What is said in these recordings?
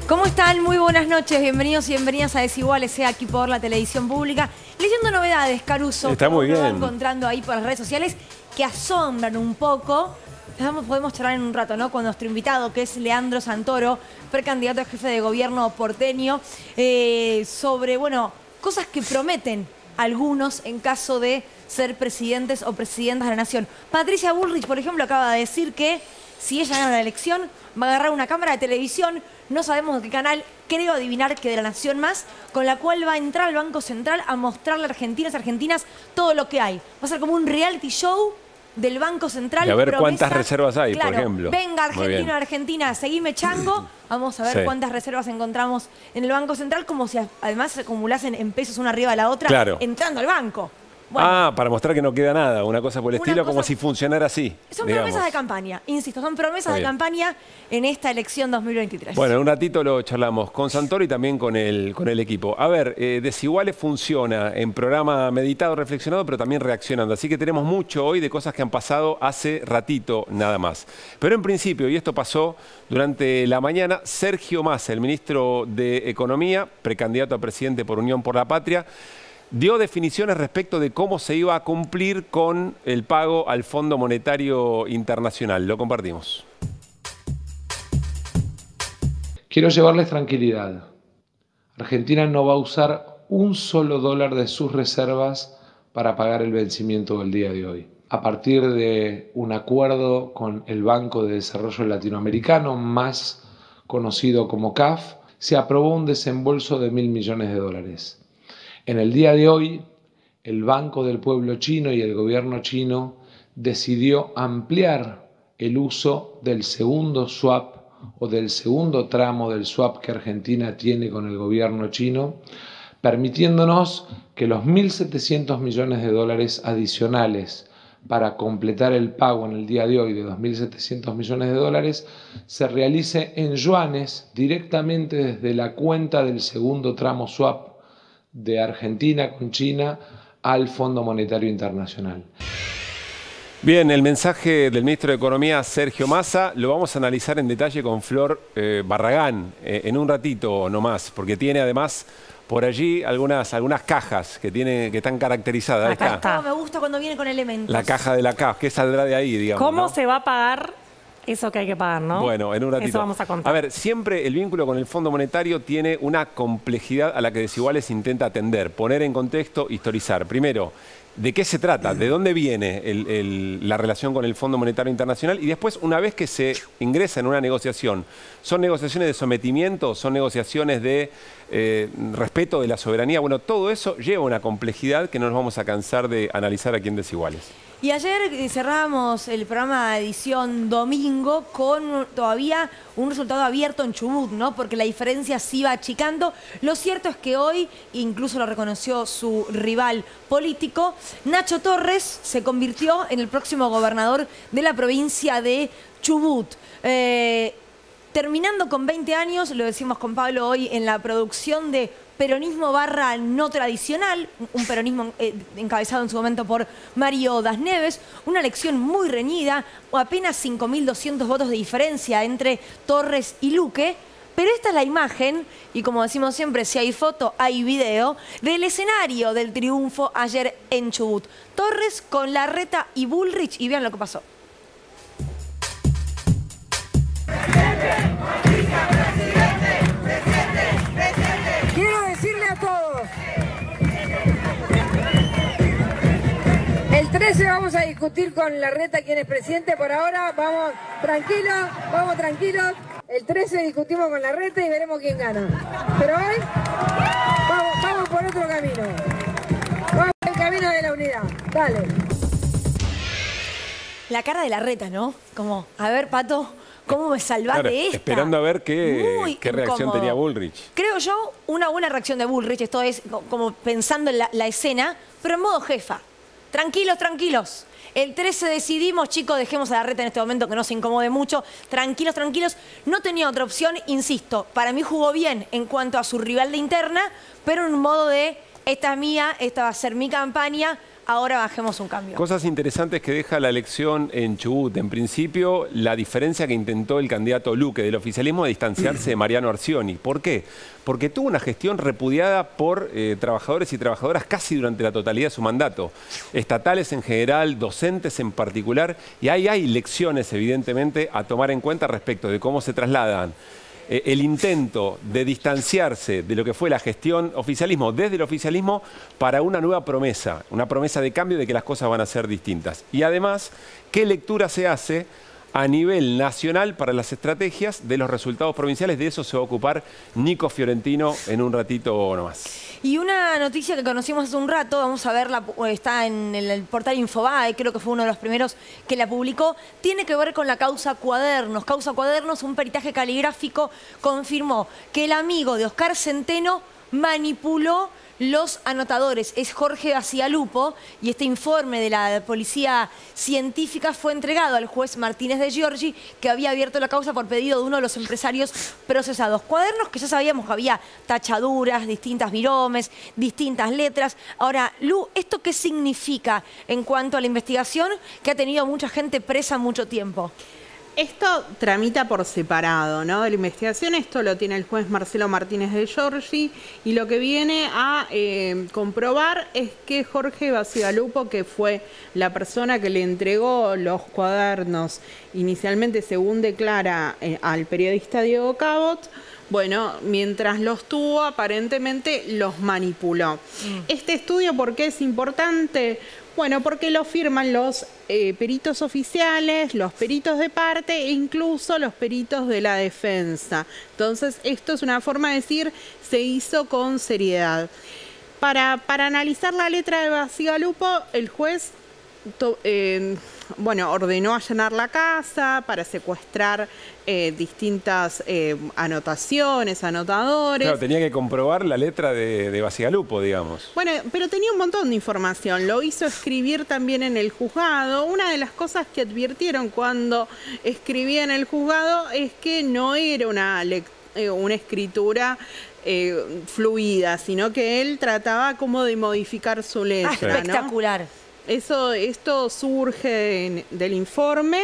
¿Cómo están? Muy buenas noches, bienvenidos y bienvenidas a Desiguales, sea aquí por la televisión pública. Leyendo novedades, Caruso. Está muy bien. Encontrando ahí por las redes sociales que asombran un poco. Podemos charlar en un rato, ¿no? Con nuestro invitado, que es Leandro Santoro, precandidato a jefe de gobierno porteño, sobre, bueno, cosas que prometen algunos en caso de ser presidentes o presidentas de la nación. Patricia Bullrich, por ejemplo, acaba de decir que si ella gana la elección, va a agarrar una cámara de televisión, no sabemos de qué canal, creo adivinar que de La Nación Más, con la cual va a entrar al Banco Central a mostrarle a argentinas y argentinas todo lo que hay. Va a ser como un reality show del Banco Central. Y a ver cuántas reservas hay, claro, por ejemplo. Venga, Argentina, Argentina, seguime chango. Vamos a ver cuántas reservas encontramos en el Banco Central, como si además se acumulasen en pesos una arriba de la otra, entrando al banco. Bueno, para mostrar que no queda nada, una cosa por el estilo, como si funcionara así. Son promesas de campaña, insisto, son promesas de campaña en esta elección 2023. Bueno, en un ratito lo charlamos con Santoro y también con el equipo. A ver, Desiguales funciona en programa meditado, reflexionado, pero también reaccionando. Así que tenemos mucho hoy de cosas que han pasado hace ratito nada más. Pero en principio, y esto pasó durante la mañana, Sergio Massa, el ministro de Economía, precandidato a presidente por Unión por la Patria, dio definiciones respecto de cómo se iba a cumplir con el pago al Fondo Monetario Internacional. Lo compartimos. Quiero llevarles tranquilidad. Argentina no va a usar un solo dólar de sus reservas para pagar el vencimiento del día de hoy. A partir de un acuerdo con el Banco de Desarrollo Latinoamericano, más conocido como CAF, se aprobó un desembolso de $1.000 millones. En el día de hoy, el Banco del Pueblo Chino y el gobierno chino decidió ampliar el uso del segundo swap o del segundo tramo del swap que Argentina tiene con el gobierno chino, permitiéndonos que los $1.700 millones adicionales para completar el pago en el día de hoy de $2.700 millones se realice en yuanes directamente desde la cuenta del segundo tramo swap de Argentina con China al Fondo Monetario Internacional. Bien, el mensaje del ministro de Economía, Sergio Massa, lo vamos a analizar en detalle con Flor Barragán en un ratito nomás, porque tiene además por allí algunas cajas que están caracterizadas. Acá está. Me gusta cuando viene con elementos. La caja de la CAF, ¿qué saldrá de ahí, digamos? ¿Cómo se va a pagar eso que hay que pagar, no? Bueno, en un ratito. Eso vamos a contar. A ver, siempre el vínculo con el Fondo Monetario tiene una complejidad a la que Desiguales intenta atender, poner en contexto, historizar. Primero, ¿de qué se trata? ¿De dónde viene la relación con el Fondo Monetario Internacional? Y después, una vez que se ingresa en una negociación, ¿son negociaciones de sometimiento? ¿Son negociaciones de respeto de la soberanía? Bueno, todo eso lleva una complejidad que no nos vamos a cansar de analizar aquí en Desiguales. Y ayer cerramos el programa de edición domingo con todavía un resultado abierto en Chubut, ¿no? Porque la diferencia se iba achicando. Lo cierto es que hoy, incluso lo reconoció su rival político, Nacho Torres se convirtió en el próximo gobernador de la provincia de Chubut. Terminando con 20 años, lo decimos con Pablo hoy en la producción de peronismo barra no tradicional, un peronismo encabezado en su momento por Mario Das Neves, una elección muy reñida, apenas 5.200 votos de diferencia entre Torres y Luque, pero esta es la imagen, y como decimos siempre, si hay foto, hay video, del escenario del triunfo ayer en Chubut. Torres con Larreta y Bullrich, y vean lo que pasó. Quiero decirle a todos, el 13 vamos a discutir con Larreta quién es presidente. Por ahora vamos tranquilos. El 13 discutimos con Larreta y veremos quién gana. Pero hoy vamos por otro camino. Vamos por el camino de la unidad. Dale. La cara de Larreta, ¿no? Como, a ver, Pato, ¿cómo me salvás de esta? Esperando a ver qué reacción tenía Bullrich. Creo yo, una buena reacción de Bullrich, esto es como pensando en la escena, pero en modo jefa. Tranquilos, tranquilos. El 13 decidimos, chicos, dejemos a Larreta en este momento que no se incomode mucho. Tranquilos, tranquilos. No tenía otra opción, insisto. Para mí jugó bien en cuanto a su rival de interna, pero en un modo de, esta es mía, esta va a ser mi campaña. ahora bajemos un cambio. Cosas interesantes que deja la elección en Chubut. En principio, la diferencia que intentó el candidato Luque del oficialismo de distanciarse de Mariano Arcioni. ¿Por qué? Porque tuvo una gestión repudiada por trabajadores y trabajadoras casi durante la totalidad de su mandato. Estatales en general, docentes en particular, y ahí hay lecciones evidentemente a tomar en cuenta respecto de cómo se trasladan el intento de distanciarse de lo que fue la gestión oficialismo, desde el oficialismo, para una nueva promesa, una promesa de cambio de que las cosas van a ser distintas. Y además, ¿qué lectura se hace a nivel nacional para las estrategias de los resultados provinciales? De eso se va a ocupar Nico Fiorentino en un ratito nomás. Y una noticia que conocimos hace un rato, vamos a verla, está en el portal Infobae, creo que fue uno de los primeros que la publicó, tiene que ver con la causa Cuadernos. Causa Cuadernos, un peritaje caligráfico confirmó que el amigo de Oscar Centeno manipuló los anotadores. Es Jorge Bacigalupo y este informe de la policía científica fue entregado al juez Martínez de Giorgi, que había abierto la causa por pedido de uno de los empresarios procesados. Cuadernos que ya sabíamos que había tachaduras, distintas viromes, distintas letras. Ahora, Lu, ¿esto qué significa en cuanto a la investigación que ha tenido mucha gente presa mucho tiempo? Esto tramita por separado, ¿no? De la investigación, esto lo tiene el juez Marcelo Martínez de Giorgi y lo que viene a comprobar es que Jorge Bacigalupo, que fue la persona que le entregó los cuadernos inicialmente, según declara al periodista Diego Cabot, bueno, mientras los tuvo, aparentemente los manipuló. Este estudio, ¿por qué es importante? Bueno, porque lo firman los peritos oficiales, los peritos de parte e incluso los peritos de la defensa. Entonces, esto es una forma de decir, se hizo con seriedad. Para analizar la letra de Bacigalupo, el juez ordenó allanar la casa para secuestrar distintas anotaciones, anotadores. Claro, tenía que comprobar la letra de Bacigalupo, digamos. Bueno, pero tenía un montón de información. Lo hizo escribir también en el juzgado. Una de las cosas que advirtieron cuando escribía en el juzgado es que no era una escritura fluida, sino que él trataba como de modificar su letra. Espectacular. ¿No? Esto surge del informe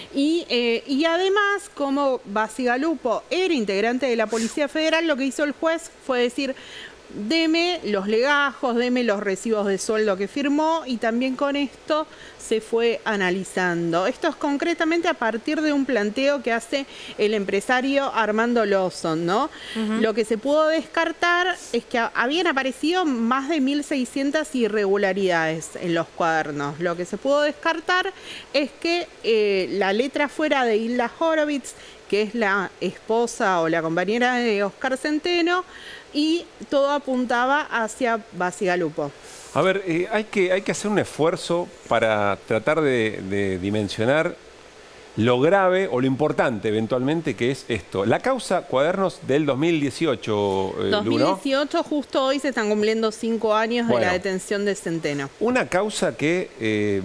y además, como Bacigalupo era integrante de la Policía Federal, lo que hizo el juez fue decir, deme los legajos, deme los recibos de sueldo que firmó, y también con esto se fue analizando. Esto es concretamente a partir de un planteo que hace el empresario Armando Lawson, ¿no? Lo que se pudo descartar es que habían aparecido más de 1.600 irregularidades en los cuadernos. Lo que se pudo descartar es que la letra fuera de Hilda Horowitz, que es la esposa o la compañera de Oscar Centeno, y todo apuntaba hacia Bacigalupo. A ver, hay que hacer un esfuerzo para tratar de dimensionar lo grave o lo importante eventualmente que es esto. La causa Cuadernos del 2018, 2018, justo hoy se están cumpliendo 5 años de la detención de Centeno. Una causa que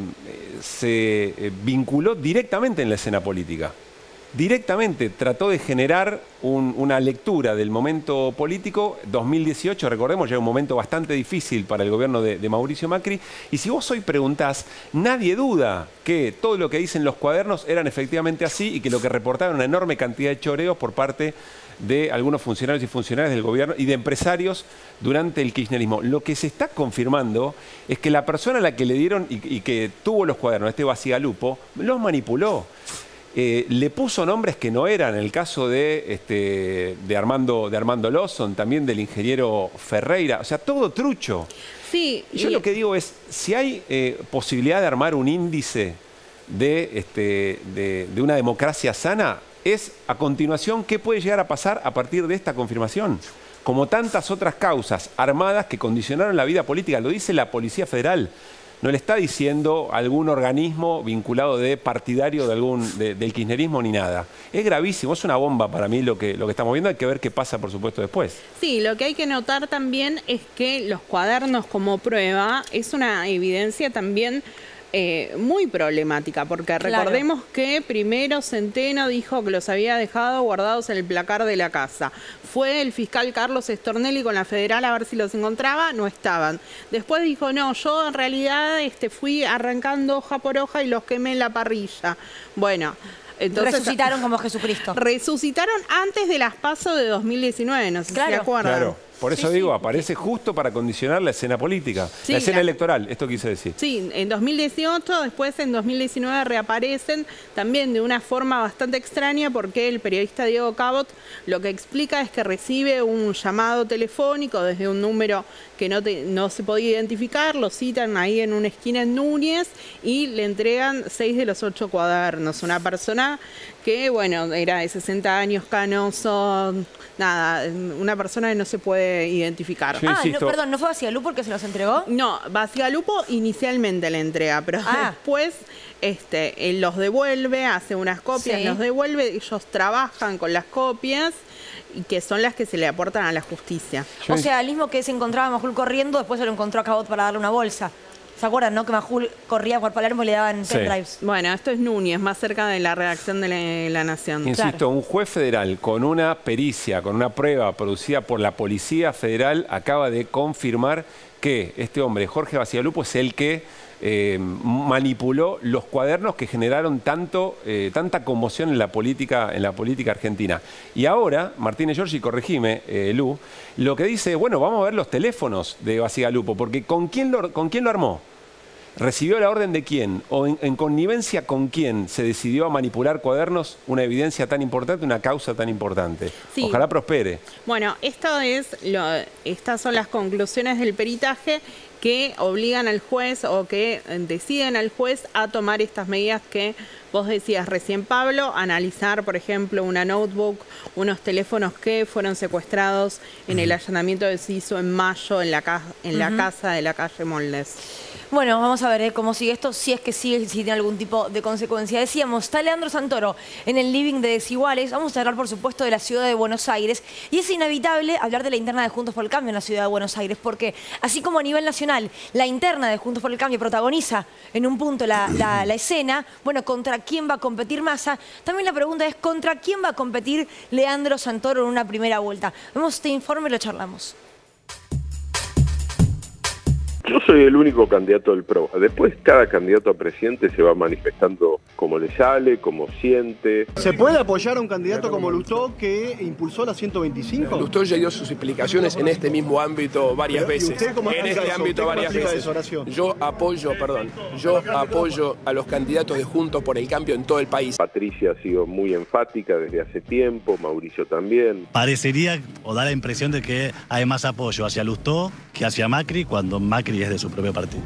se vinculó directamente en la escena política. Directamente trató de generar una lectura del momento político. 2018, recordemos, ya un momento bastante difícil para el gobierno de Mauricio Macri. Y si vos hoy preguntás, nadie duda que todo lo que dicen los cuadernos eran efectivamente así y que lo que reportaban una enorme cantidad de choreos por parte de algunos funcionarios y funcionarias del gobierno y de empresarios durante el kirchnerismo. Lo que se está confirmando es que la persona a la que le dieron y que tuvo los cuadernos, este Bacigalupo, los manipuló. Le puso nombres que no eran, en el caso de Armando Lawson, también del ingeniero Ferreira, o sea, todo trucho. Sí, yo lo que digo es, si hay posibilidad de armar un índice de una democracia sana, es a continuación qué puede llegar a pasar a partir de esta confirmación. Como tantas otras causas armadas que condicionaron la vida política, lo dice la Policía Federal. No le está diciendo algún organismo vinculado de partidario del kirchnerismo ni nada. Es gravísimo, es una bomba para mí lo que estamos viendo. Hay que ver qué pasa, por supuesto, después. Sí, lo que hay que notar también es que los cuadernos como prueba es una evidencia también muy problemática, porque recordemos que primero Centeno dijo que los había dejado guardados en el placar de la casa. Fue el fiscal Carlos Stornelli con la Federal a ver si los encontraba, no estaban. Después dijo, no, yo en realidad fui arrancando hoja por hoja y los quemé en la parrilla. Bueno, entonces, resucitaron como Jesucristo. Resucitaron antes de las PASO de 2019, no sé si se acuerdan. Claro. Por eso digo, aparece justo para condicionar la escena política, la escena electoral, esto quise decir. Sí, en 2018, después en 2019 reaparecen también de una forma bastante extraña, porque el periodista Diego Cabot lo que explica es que recibe un llamado telefónico desde un número que no se podía identificar, lo citan ahí en una esquina en Núñez y le entregan 6 de los 8 cuadernos. Una persona que, bueno, era de 60 años, canoso, nada, una persona que no se puede identificar. No, perdón, ¿no fue Bacigalupo el que se los entregó? No, Bacigalupo inicialmente le entrega, pero después él los devuelve, hace unas copias, los devuelve, ellos trabajan con las copias y que son las que se le aportan a la justicia. O sea, el mismo que se encontraba Majul corriendo, después se lo encontró a Cabot para darle una bolsa. ¿Se acuerdan, no? Que Majul corría por Palermo y le daban pendrives. Bueno, esto es Núñez, más cerca de la redacción de La Nación. Insisto, un juez federal con una pericia, con una prueba producida por la Policía Federal, acaba de confirmar que este hombre, Jorge Bacigalupo, es el que manipuló los cuadernos que generaron tanta conmoción en la política argentina. Y ahora, Martínez Giorgi, corregime, Lu, lo que dice, bueno, vamos a ver los teléfonos de Bacigalupo, porque ¿con quién lo armó? ¿Recibió la orden de quién? ¿O en connivencia con quién se decidió a manipular cuadernos, una evidencia tan importante, una causa tan importante? Sí. Ojalá prospere. Bueno, estas son las conclusiones del peritaje que obligan al juez o que deciden al juez a tomar estas medidas que vos decías recién, Pablo, analizar, por ejemplo, una notebook, unos teléfonos que fueron secuestrados en el allanamiento que se hizo en mayo en la casa de la calle Moldes. Bueno, vamos a ver cómo sigue esto, si es que sigue, si tiene algún tipo de consecuencia. Decíamos, está Leandro Santoro en el living de Desiguales. Vamos a hablar, por supuesto, de la ciudad de Buenos Aires. Y es inevitable hablar de la interna de Juntos por el Cambio en la ciudad de Buenos Aires, porque así como a nivel nacional, la interna de Juntos por el Cambio protagoniza en un punto la escena, bueno, ¿contra quién va a competir Massa? También la pregunta es, ¿contra quién va a competir Leandro Santoro en una primera vuelta? Vemos este informe y lo charlamos. Yo soy el único candidato del PRO. Después cada candidato a presidente se va manifestando como le sale, como siente. ¿Se puede apoyar a un candidato como Lustó que impulsó la 125? Lustó ya dio sus explicaciones en este mismo ámbito varias veces. En este ámbito varias veces. Yo apoyo a los candidatos de Juntos por el Cambio en todo el país. Patricia ha sido muy enfática desde hace tiempo, Mauricio también. Parecería o da la impresión de que hay más apoyo hacia Lustó que hacia Macri cuando Macri es de su propio partido.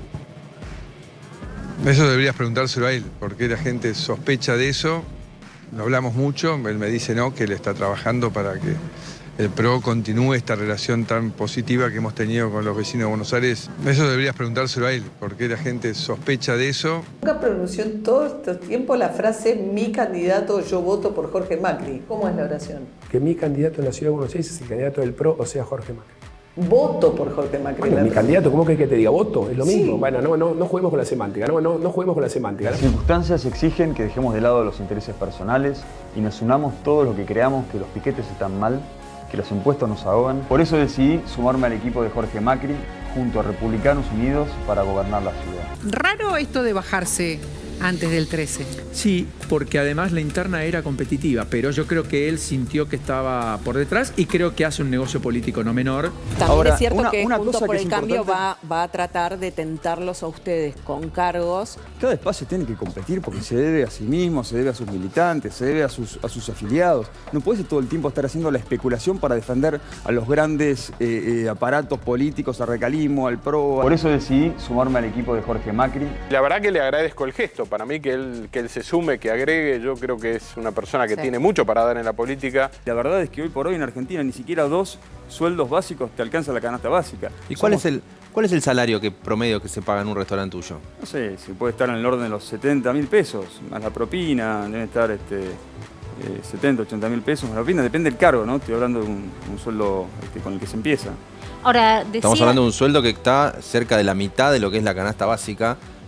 Eso deberías preguntárselo a él, porque la gente sospecha de eso. Lo hablamos mucho, él me dice no, que él está trabajando para que el PRO continúe esta relación tan positiva que hemos tenido con los vecinos de Buenos Aires. Eso deberías preguntárselo a él, porque la gente sospecha de eso. Nunca pronunció en todo este tiempo la frase mi candidato, yo voto por Jorge Macri. ¿Cómo es la oración? Que mi candidato en la ciudad de Buenos Aires es el candidato del PRO, o sea, Jorge Macri. Voto por Jorge Macri. Bueno, mi candidato, ¿cómo que te diga voto? Es lo mismo. Bueno, no juguemos con la semántica, no juguemos con la semántica. Las circunstancias exigen que dejemos de lado los intereses personales y nos unamos todos los que creamos que los piquetes están mal, que los impuestos nos ahogan. Por eso decidí sumarme al equipo de Jorge Macri junto a Republicanos Unidos para gobernar la ciudad. Raro esto de bajarse antes del 13. Sí, porque además la interna era competitiva, pero yo creo que él sintió que estaba por detrás y creo que hace un negocio político no menor. También ahora, es cierto que Juntos por el Cambio va a tratar de tentarlos a ustedes con cargos. Cada espacio tiene que competir porque se debe a sí mismo, se debe a sus militantes, se debe a sus afiliados. No puede todo el tiempo estar haciendo la especulación para defender a los grandes aparatos políticos, a Recalismo, al PRO. Por eso decidí sumarme al equipo de Jorge Macri. La verdad que le agradezco el gesto. Para mí que él se sume, que agregue, yo creo que es una persona que tiene mucho para dar en la política. La verdad es que hoy por hoy en Argentina ni siquiera 2 sueldos básicos te alcanza la canasta básica. ¿Y cuál es el salario promedio que se paga en un restaurante tuyo? No sé, si puede estar en el orden de los 70.000 pesos, más la propina, debe estar 70, 80.000 pesos más la propina, depende del cargo, ¿no? Estoy hablando de un sueldo con el que se empieza. Ahora, estamos hablando de un sueldo que está cerca de la mitad de lo que es la canasta básica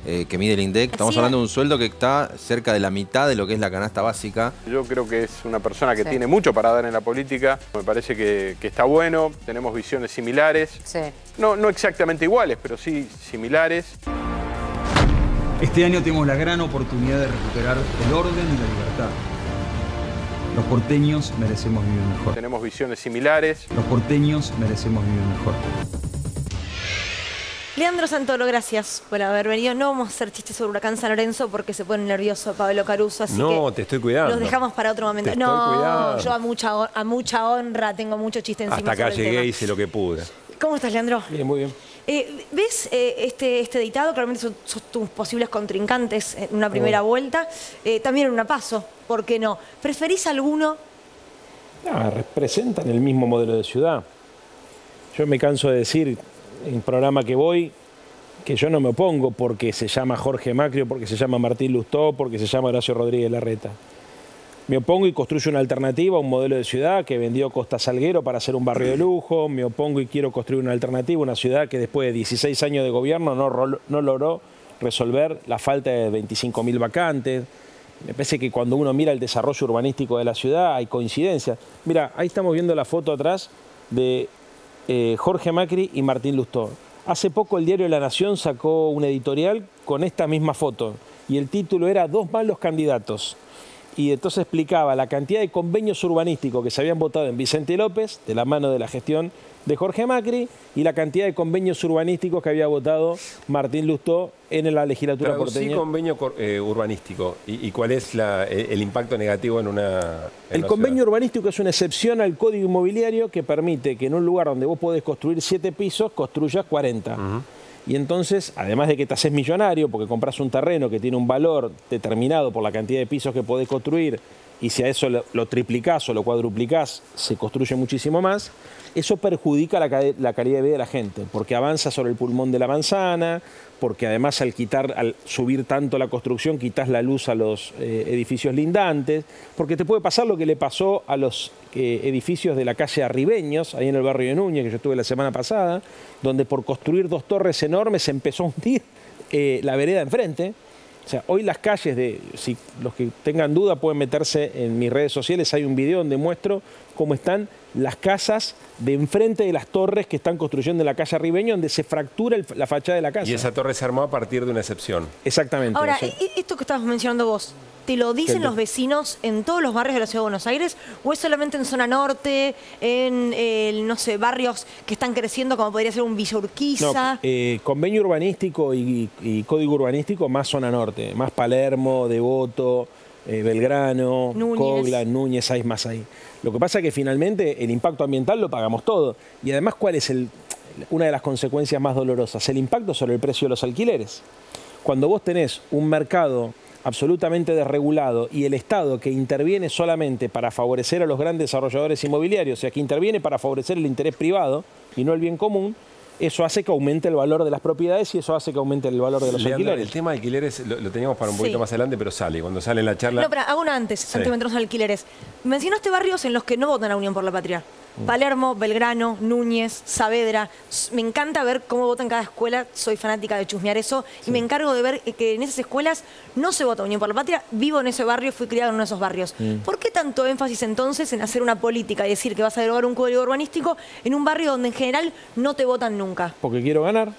que mide el INDEC. Estamos hablando de un sueldo que está cerca de la mitad de lo que es la canasta básica. Yo creo que es una persona que tiene mucho para dar en la política. Me parece que está bueno, tenemos visiones similares. No exactamente iguales, pero sí similares. Este año tenemos la gran oportunidad de recuperar el orden y la libertad. Los porteños merecemos vivir mejor. Tenemos visiones similares. Los porteños merecemos vivir mejor. Leandro Santoro, gracias por haber venido. No vamos a hacer chistes sobre Huracán San Lorenzo porque se pone nervioso Pablo Caruso, así que te estoy cuidando. los dejamos para otro momento. Yo a mucha honra tengo mucho chiste encima. Hasta acá llegué y hice lo que pude. ¿Cómo estás, Leandro? Bien, muy bien. ¿Ves este editado? Claramente son tus posibles contrincantes en una primera vuelta. También en una paso, ¿por qué no? ¿Preferís alguno? Representan el mismo modelo de ciudad. Yo me canso de decir en programa que voy que yo no me opongo porque se llama Jorge Macri, porque se llama Martín Lustó, porque se llama Horacio Rodríguez Larreta. Me opongo y construyo una alternativa a un modelo de ciudad que vendió Costa Salguero para hacer un barrio de lujo. Me opongo y quiero construir una alternativa, una ciudad que después de 16 años de gobierno no logró resolver la falta de 25.000 vacantes. Me parece que cuando uno mira el desarrollo urbanístico de la ciudad hay coincidencias. Mira, ahí estamos viendo la foto atrás de Jorge Macri y Martín Lustó. Hace poco el diario La Nación sacó un editorial con esta misma foto y el título era "Dos malos candidatos". Y entonces explicaba la cantidad de convenios urbanísticos que se habían votado en Vicente López, de la mano de la gestión de Jorge Macri, y la cantidad de convenios urbanísticos que había votado Martín Lustó en la legislatura porteña. Sí, convenio urbanístico. ¿Y cuál es el impacto negativo en una El convenio urbanístico es una excepción al código inmobiliario que permite que en un lugar donde vos podés construir 7 pisos, construyas 40. Y entonces, además de que te haces millonario, porque compras un terreno que tiene un valor determinado por la cantidad de pisos que podés construir, y si a eso lo triplicás o lo cuadruplicás, se construye muchísimo más, eso perjudica la calidad de vida de la gente, porque avanza sobre el pulmón de la manzana, porque además al subir tanto la construcción, quitas la luz a los edificios lindantes, porque te puede pasar lo que le pasó a los edificios de la calle Arribeños, ahí en el barrio de Núñez, que yo estuve la semana pasada, donde por construir 2 torres enormes se empezó a hundir la vereda enfrente. O sea, hoy las calles, si los que tengan duda pueden meterse en mis redes sociales, hay un video donde muestro cómo están las casas de enfrente de las torres que están construyendo en la calle Arribeño, donde se fractura la fachada de la casa. Y esa torre se armó a partir de una excepción. Exactamente. Ahora, esto que estabas mencionando vos, ¿te lo dicen los vecinos en todos los barrios de la Ciudad de Buenos Aires? ¿O es solamente en zona norte, en, no sé, barrios que están creciendo como podría ser un Villa Urquiza? No, convenio urbanístico y código urbanístico más zona norte, más Palermo, Devoto, Belgrano, Coglan, Núñez, hay más ahí. Lo que pasa es que finalmente el impacto ambiental lo pagamos todo. Y además, ¿cuál es una de las consecuencias más dolorosas? El impacto sobre el precio de los alquileres. Cuando vos tenés un mercado absolutamente desregulado y el Estado que interviene solamente para favorecer a los grandes desarrolladores inmobiliarios, o sea, que interviene para favorecer el interés privado y no el bien común, eso hace que aumente el valor de las propiedades y eso hace que aumente el valor de los alquileres. El tema de alquileres lo teníamos para un poquito más adelante, pero sale. Cuando sale en la charla... No, pero hago una antes de meternos en alquileres. Mencionaste barrios en los que no votan a Unión por la Patria. Palermo, Belgrano, Núñez, Saavedra. Me encanta ver cómo votan cada escuela. Soy fanática de chusmear eso. Y me encargo de ver que en esas escuelas no se vota Unión por la Patria. Vivo en ese barrio, fui criado en uno de esos barrios. ¿Por qué tanto énfasis entonces en hacer una política y decir que vas a derogar un código urbanístico en un barrio donde en general no te votan nunca? Porque quiero ganar.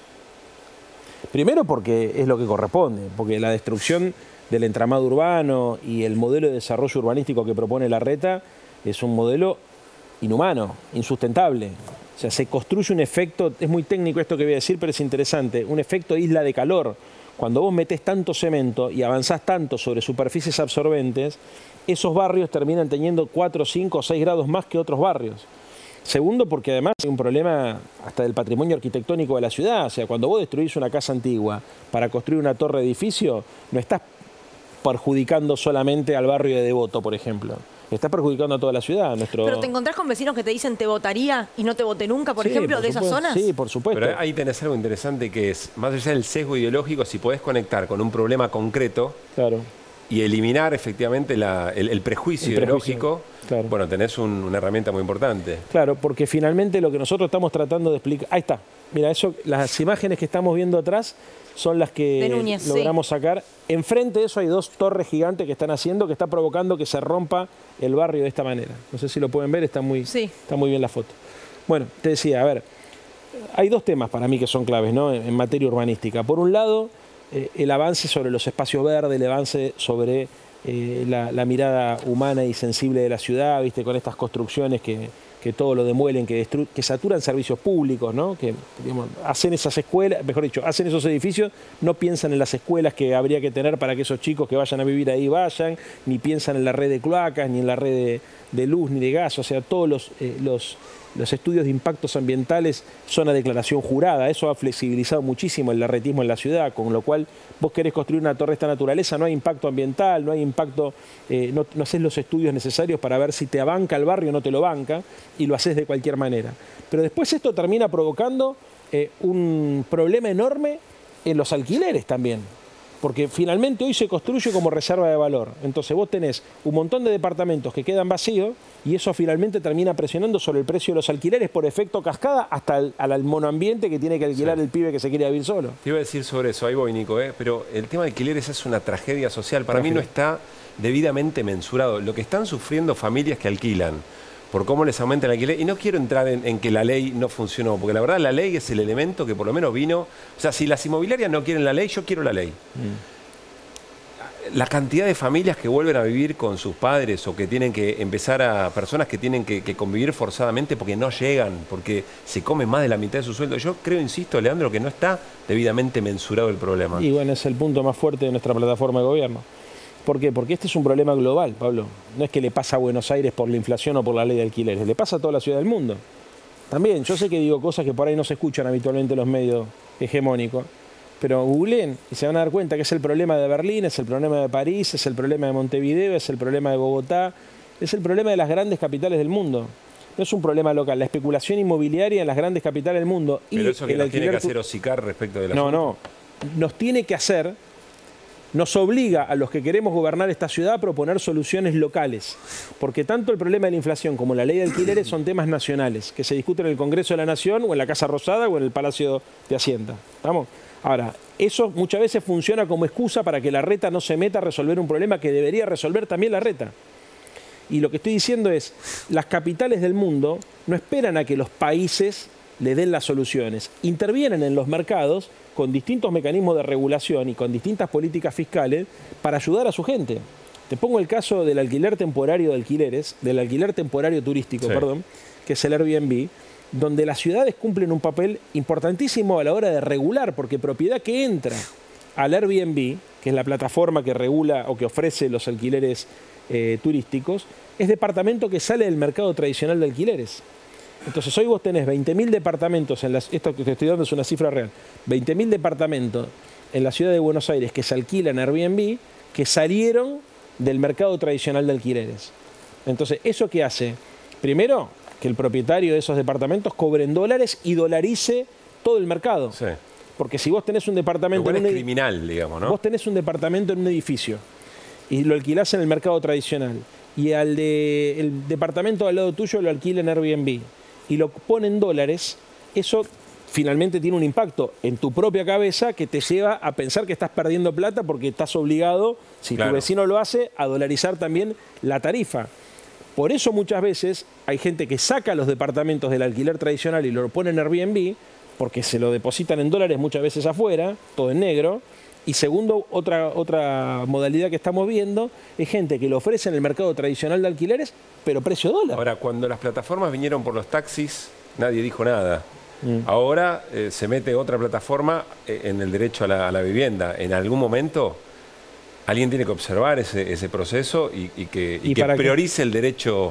Primero porque es lo que corresponde. Porque la destrucción del entramado urbano y el modelo de desarrollo urbanístico que propone Larreta es un modelo inhumano, insustentable. O sea, se construye un efecto, es muy técnico esto que voy a decir, pero es interesante, un efecto isla de calor. Cuando vos metés tanto cemento y avanzás tanto sobre superficies absorbentes, esos barrios terminan teniendo 4, 5 o 6 grados más que otros barrios. Segundo, porque además hay un problema hasta del patrimonio arquitectónico de la ciudad. O sea, cuando vos destruís una casa antigua para construir una torre de edificio, no estás perjudicando solamente al barrio de Devoto, por ejemplo. Estás perjudicando a toda la ciudad. ¿Pero te encontrás con vecinos que te dicen te votaría y no te voté nunca, por ejemplo, de esas zonas? Sí, por supuesto. Pero ahí tenés algo interesante que es, más allá del sesgo ideológico, si podés conectar con un problema concreto, claro, y eliminar efectivamente el prejuicio ideológico, claro. Bueno, tenés una herramienta muy importante. Claro, porque finalmente lo que nosotros estamos tratando de explicar... Ahí está. Mira, las imágenes que estamos viendo atrás son las que Núñez, logramos sacar. Enfrente de eso hay 2 torres gigantes que están haciendo, que está provocando que se rompa el barrio de esta manera. No sé si lo pueden ver, está muy bien la foto. Bueno, te decía, a ver, hay 2 temas para mí que son claves, ¿no? En materia urbanística. Por un lado, el avance sobre los espacios verdes, el avance sobre la mirada humana y sensible de la ciudad, ¿viste? Con estas construcciones que todo lo demuelen, que saturan servicios públicos, ¿no? Que digamos, hacen esas escuelas, mejor dicho, hacen esos edificios, no piensan en las escuelas que habría que tener para que esos chicos que vayan a vivir ahí vayan, ni piensan en la red de cloacas, ni en la red de luz, ni de gas, o sea, todos los estudios de impactos ambientales son a declaración jurada. Eso ha flexibilizado muchísimo el larretismo en la ciudad, con lo cual vos querés construir una torre de esta naturaleza, no hay impacto ambiental, no hay impacto, no haces los estudios necesarios para ver si te banca el barrio o no te lo banca, y lo haces de cualquier manera. Pero después esto termina provocando un problema enorme en los alquileres también. Porque finalmente hoy se construye como reserva de valor. Entonces vos tenés un montón de departamentos que quedan vacíos y eso finalmente termina presionando sobre el precio de los alquileres por efecto cascada hasta al monoambiente que tiene que alquilar el pibe que se quiere vivir solo. Te iba a decir sobre eso, ahí voy, Nico, pero el tema de alquileres es una tragedia social. Para mí no está debidamente mensurado. Lo que están sufriendo familias que alquilan, por cómo les aumenta el alquiler, y no quiero entrar en que la ley no funcionó, porque la verdad la ley es el elemento que por lo menos vino, o sea, si las inmobiliarias no quieren la ley, yo quiero la ley. La cantidad de familias que vuelven a vivir con sus padres o que tienen que empezar personas que tienen que convivir forzadamente porque no llegan, porque se comen más de la mitad de su sueldo. Yo creo, insisto, Leandro, que no está debidamente mensurado el problema. Y bueno, es el punto más fuerte de nuestra plataforma de gobierno. ¿Por qué? Porque este es un problema global, Pablo. No es que le pasa a Buenos Aires por la inflación o por la ley de alquileres, le pasa a toda la ciudad del mundo. También, yo sé que digo cosas que por ahí no se escuchan habitualmente en los medios hegemónicos, pero googleen y se van a dar cuenta que es el problema de Berlín, es el problema de París, es el problema de Montevideo, es el problema de Bogotá, es el problema de las grandes capitales del mundo. No es un problema local, la especulación inmobiliaria en las grandes capitales del mundo. Pero eso que nos tiene que hacer hocicar respecto de la... No, nos tiene que hacer... Nos obliga a los que queremos gobernar esta ciudad a proponer soluciones locales, porque tanto el problema de la inflación como la ley de alquileres son temas nacionales, que se discuten en el Congreso de la Nación o en la Casa Rosada o en el Palacio de Hacienda. ¿Estamos? Ahora, eso muchas veces funciona como excusa para que la reta no se meta a resolver un problema que debería resolver también la reta. Y lo que estoy diciendo es, las capitales del mundo no esperan a que los países le den las soluciones, intervienen en los mercados con distintos mecanismos de regulación y con distintas políticas fiscales para ayudar a su gente. Te pongo el caso del alquiler temporario de alquileres, del alquiler temporario turístico, perdón, que es el Airbnb, donde las ciudades cumplen un papel importantísimo a la hora de regular, porque propiedad que entra al Airbnb, que es la plataforma que regula o que ofrece los alquileres turísticos, es departamento que sale del mercado tradicional de alquileres. Entonces hoy vos tenés 20.000 departamentos, esto que te estoy dando es una cifra real, 20.000 departamentos en la ciudad de Buenos Aires que se alquilan en Airbnb, que salieron del mercado tradicional de alquileres. Entonces, ¿eso qué hace? Primero, que el propietario de esos departamentos cobre en dólares y dolarice todo el mercado. Sí. Porque si vos tenés un departamento... es criminal, digamos, ¿no? Vos tenés un departamento en un edificio y lo alquilás en el mercado tradicional y el departamento al lado tuyo lo alquila en Airbnb y lo pone en dólares, eso finalmente tiene un impacto en tu propia cabeza que te lleva a pensar que estás perdiendo plata porque estás obligado, si tu vecino lo hace, a dolarizar también la tarifa. Por eso muchas veces hay gente que saca los departamentos del alquiler tradicional y lo pone en Airbnb porque se lo depositan en dólares muchas veces afuera, todo en negro. Y segundo, otra modalidad que estamos viendo es gente que lo ofrece en el mercado tradicional de alquileres, pero precio dólar. Ahora, cuando las plataformas vinieron por los taxis, nadie dijo nada. Ahora se mete otra plataforma en el derecho a la vivienda. En algún momento alguien tiene que observar ese proceso y que priorice el derecho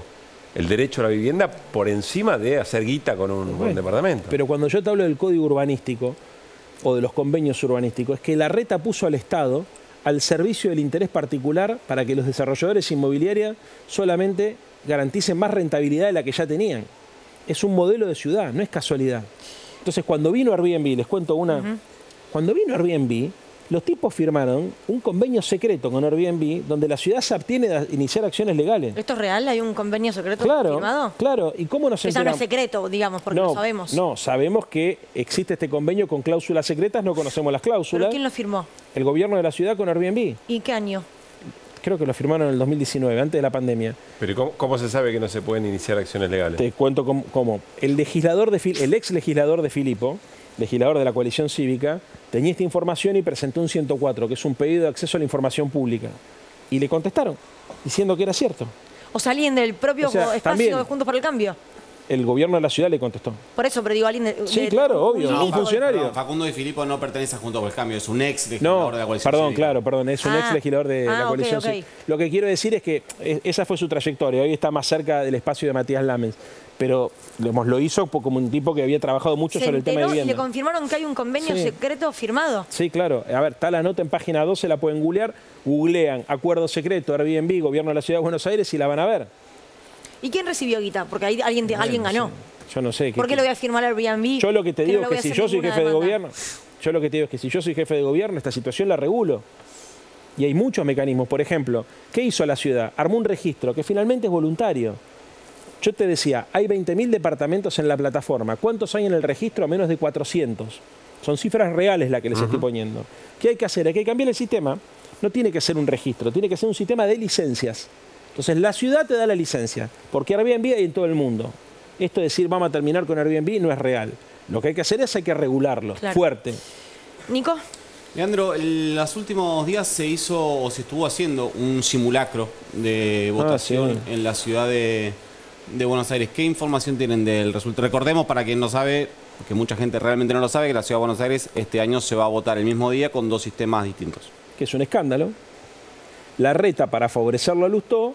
a la vivienda por encima de hacer guita con un departamento. Pero cuando yo te hablo del código urbanístico o de los convenios urbanísticos, es que la reta puso al Estado al servicio del interés particular para que los desarrolladores inmobiliarios solamente garanticen más rentabilidad de la que ya tenían. Es un modelo de ciudad, no es casualidad. Entonces, cuando vino Airbnb, les cuento una... Cuando vino Airbnb, Los tipos firmaron un convenio secreto con Airbnb donde la ciudad se abstiene de iniciar acciones legales. ¿Esto es real? ¿Hay un convenio secreto firmado? Claro. ¿Y cómo nos enteramos? Eso no es secreto, digamos, porque lo sabemos. No, sabemos que existe este convenio con cláusulas secretas, no conocemos las cláusulas. ¿Pero quién lo firmó? El gobierno de la ciudad con Airbnb. ¿Y qué año? Creo que lo firmaron en el 2019, antes de la pandemia. Pero ¿cómo se sabe que no se pueden iniciar acciones legales? Te cuento cómo. El ex legislador de Filipo, legislador de la coalición cívica, tenía esta información y presentó un 104, que es un pedido de acceso a la información pública. Y le contestaron, diciendo que era cierto. O sea, alguien del propio espacio de Juntos por el Cambio. El gobierno de la ciudad le contestó. Por eso, pero digo, alguien de... Sí, claro, obvio, un funcionario. Perdón, Facundo Di Filippo no pertenece a Juntos por el Cambio, es un ex legislador de la coalición cívica. Perdón, es un ex legislador de la coalición cívica. Lo que quiero decir es que esa fue su trayectoria, hoy está más cerca del espacio de Matías Lamens, pero lo hizo como un tipo que había trabajado mucho sobre el tema de vivienda. ¿Y le confirmaron que hay un convenio secreto firmado? Sí, claro. A ver, está la nota en página 12, la pueden googlear. Googlean acuerdo secreto, Airbnb, gobierno de la Ciudad de Buenos Aires y la van a ver. ¿Y quién recibió guita? Porque alguien ganó. Yo no sé. ¿Por qué lo voy a firmar Airbnb? Yo lo que te digo es que si yo soy jefe de gobierno, esta situación la regulo. Y hay muchos mecanismos. Por ejemplo, ¿qué hizo la ciudad? Armó un registro que finalmente es voluntario. Yo te decía, hay 20.000 departamentos en la plataforma. ¿Cuántos hay en el registro? Menos de 400. Son cifras reales las que les estoy poniendo. ¿Qué hay que hacer? Hay que cambiar el sistema. No tiene que ser un registro, tiene que ser un sistema de licencias. Entonces, la ciudad te da la licencia, porque Airbnb hay en todo el mundo. Esto de decir vamos a terminar con Airbnb no es real. Lo que hay que hacer es hay que regularlo, fuerte. Nico. Leandro, en los últimos días se hizo o se estuvo haciendo un simulacro de votación en la ciudad de Buenos Aires. ¿Qué información tienen del resultado? Recordemos, para quien no sabe, porque mucha gente realmente no lo sabe, que la ciudad de Buenos Aires este año se va a votar el mismo día con 2 sistemas distintos. Que es un escándalo. La Reta, para favorecerlo a Lustó,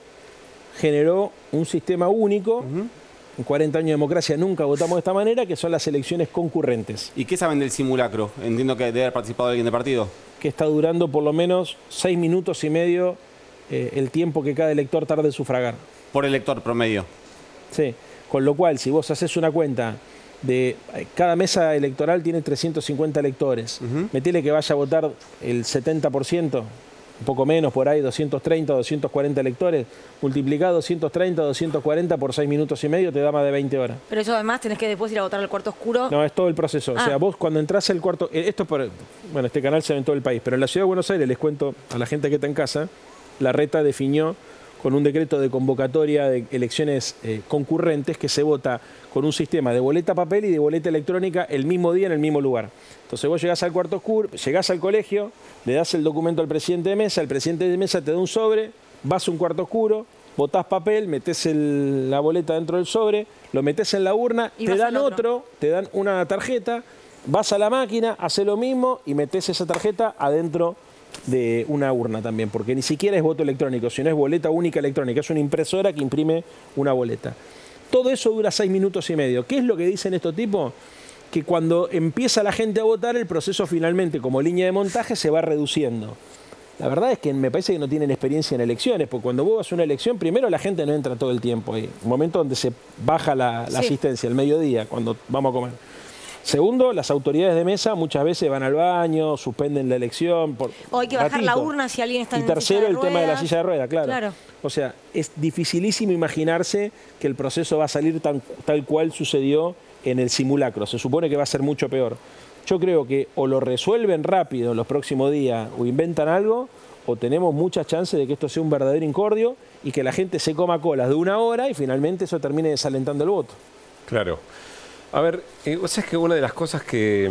generó un sistema único. En 40 años de democracia nunca votamos de esta manera, que son las elecciones concurrentes. ¿Y qué saben del simulacro? Entiendo que debe haber participado alguien de partido. Que está durando por lo menos 6 minutos y medio el tiempo que cada elector tarde en sufragar. Por elector promedio. Sí, con lo cual, si vos haces una cuenta de cada mesa electoral tiene 350 electores, metele que vaya a votar el 70%, un poco menos por ahí, 230 o 240 electores, multiplicado 230 o 240 por 6 minutos y medio te da más de 20 horas. Pero eso además tenés que después ir a votar al cuarto oscuro. No, es todo el proceso. O sea, vos cuando entras al cuarto... Bueno, este canal se ve en todo el país, pero en la Ciudad de Buenos Aires, les cuento a la gente que está en casa, la Reta definió con un decreto de convocatoria de elecciones concurrentes que se vota con un sistema de boleta papel y de boleta electrónica el mismo día en el mismo lugar. Entonces vos llegás al cuarto oscuro, llegás al colegio, le das el documento al presidente de mesa, el presidente de mesa te da un sobre, vas a un cuarto oscuro, votás papel, metés la boleta dentro del sobre, lo metés en la urna, te dan te dan una tarjeta, vas a la máquina, haces lo mismo y metés esa tarjeta adentro de una urna también, porque ni siquiera es voto electrónico, sino es boleta única electrónica, es una impresora que imprime una boleta. Todo eso dura 6 minutos y medio. ¿Qué es lo que dicen estos tipos? Que cuando empieza la gente a votar, el proceso finalmente, como línea de montaje, se va reduciendo. La verdad es que me parece que no tienen experiencia en elecciones, porque cuando vos vas a una elección, primero la gente no entra todo el tiempo. Hay un momento donde se baja la asistencia, el mediodía, cuando vamos a comer. Segundo, las autoridades de mesa muchas veces van al baño, suspenden la elección. O hay que bajar la urna si alguien está en silla de ruedas. Y tercero, el tema de la silla de ruedas, claro. O sea, es dificilísimo imaginarse que el proceso va a salir tal cual sucedió en el simulacro. Se supone que va a ser mucho peor. Yo creo que o lo resuelven rápido en los próximos días o inventan algo, o tenemos muchas chances de que esto sea un verdadero incordio y que la gente se coma colas de 1 hora y finalmente eso termine desalentando el voto. Claro. A ver, o sea, es que una de las cosas que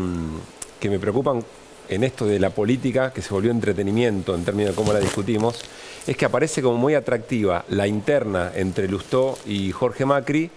me preocupan en esto de la política, que se volvió entretenimiento en términos de cómo la discutimos, es que aparece como muy atractiva la interna entre Lustó y Jorge Macri.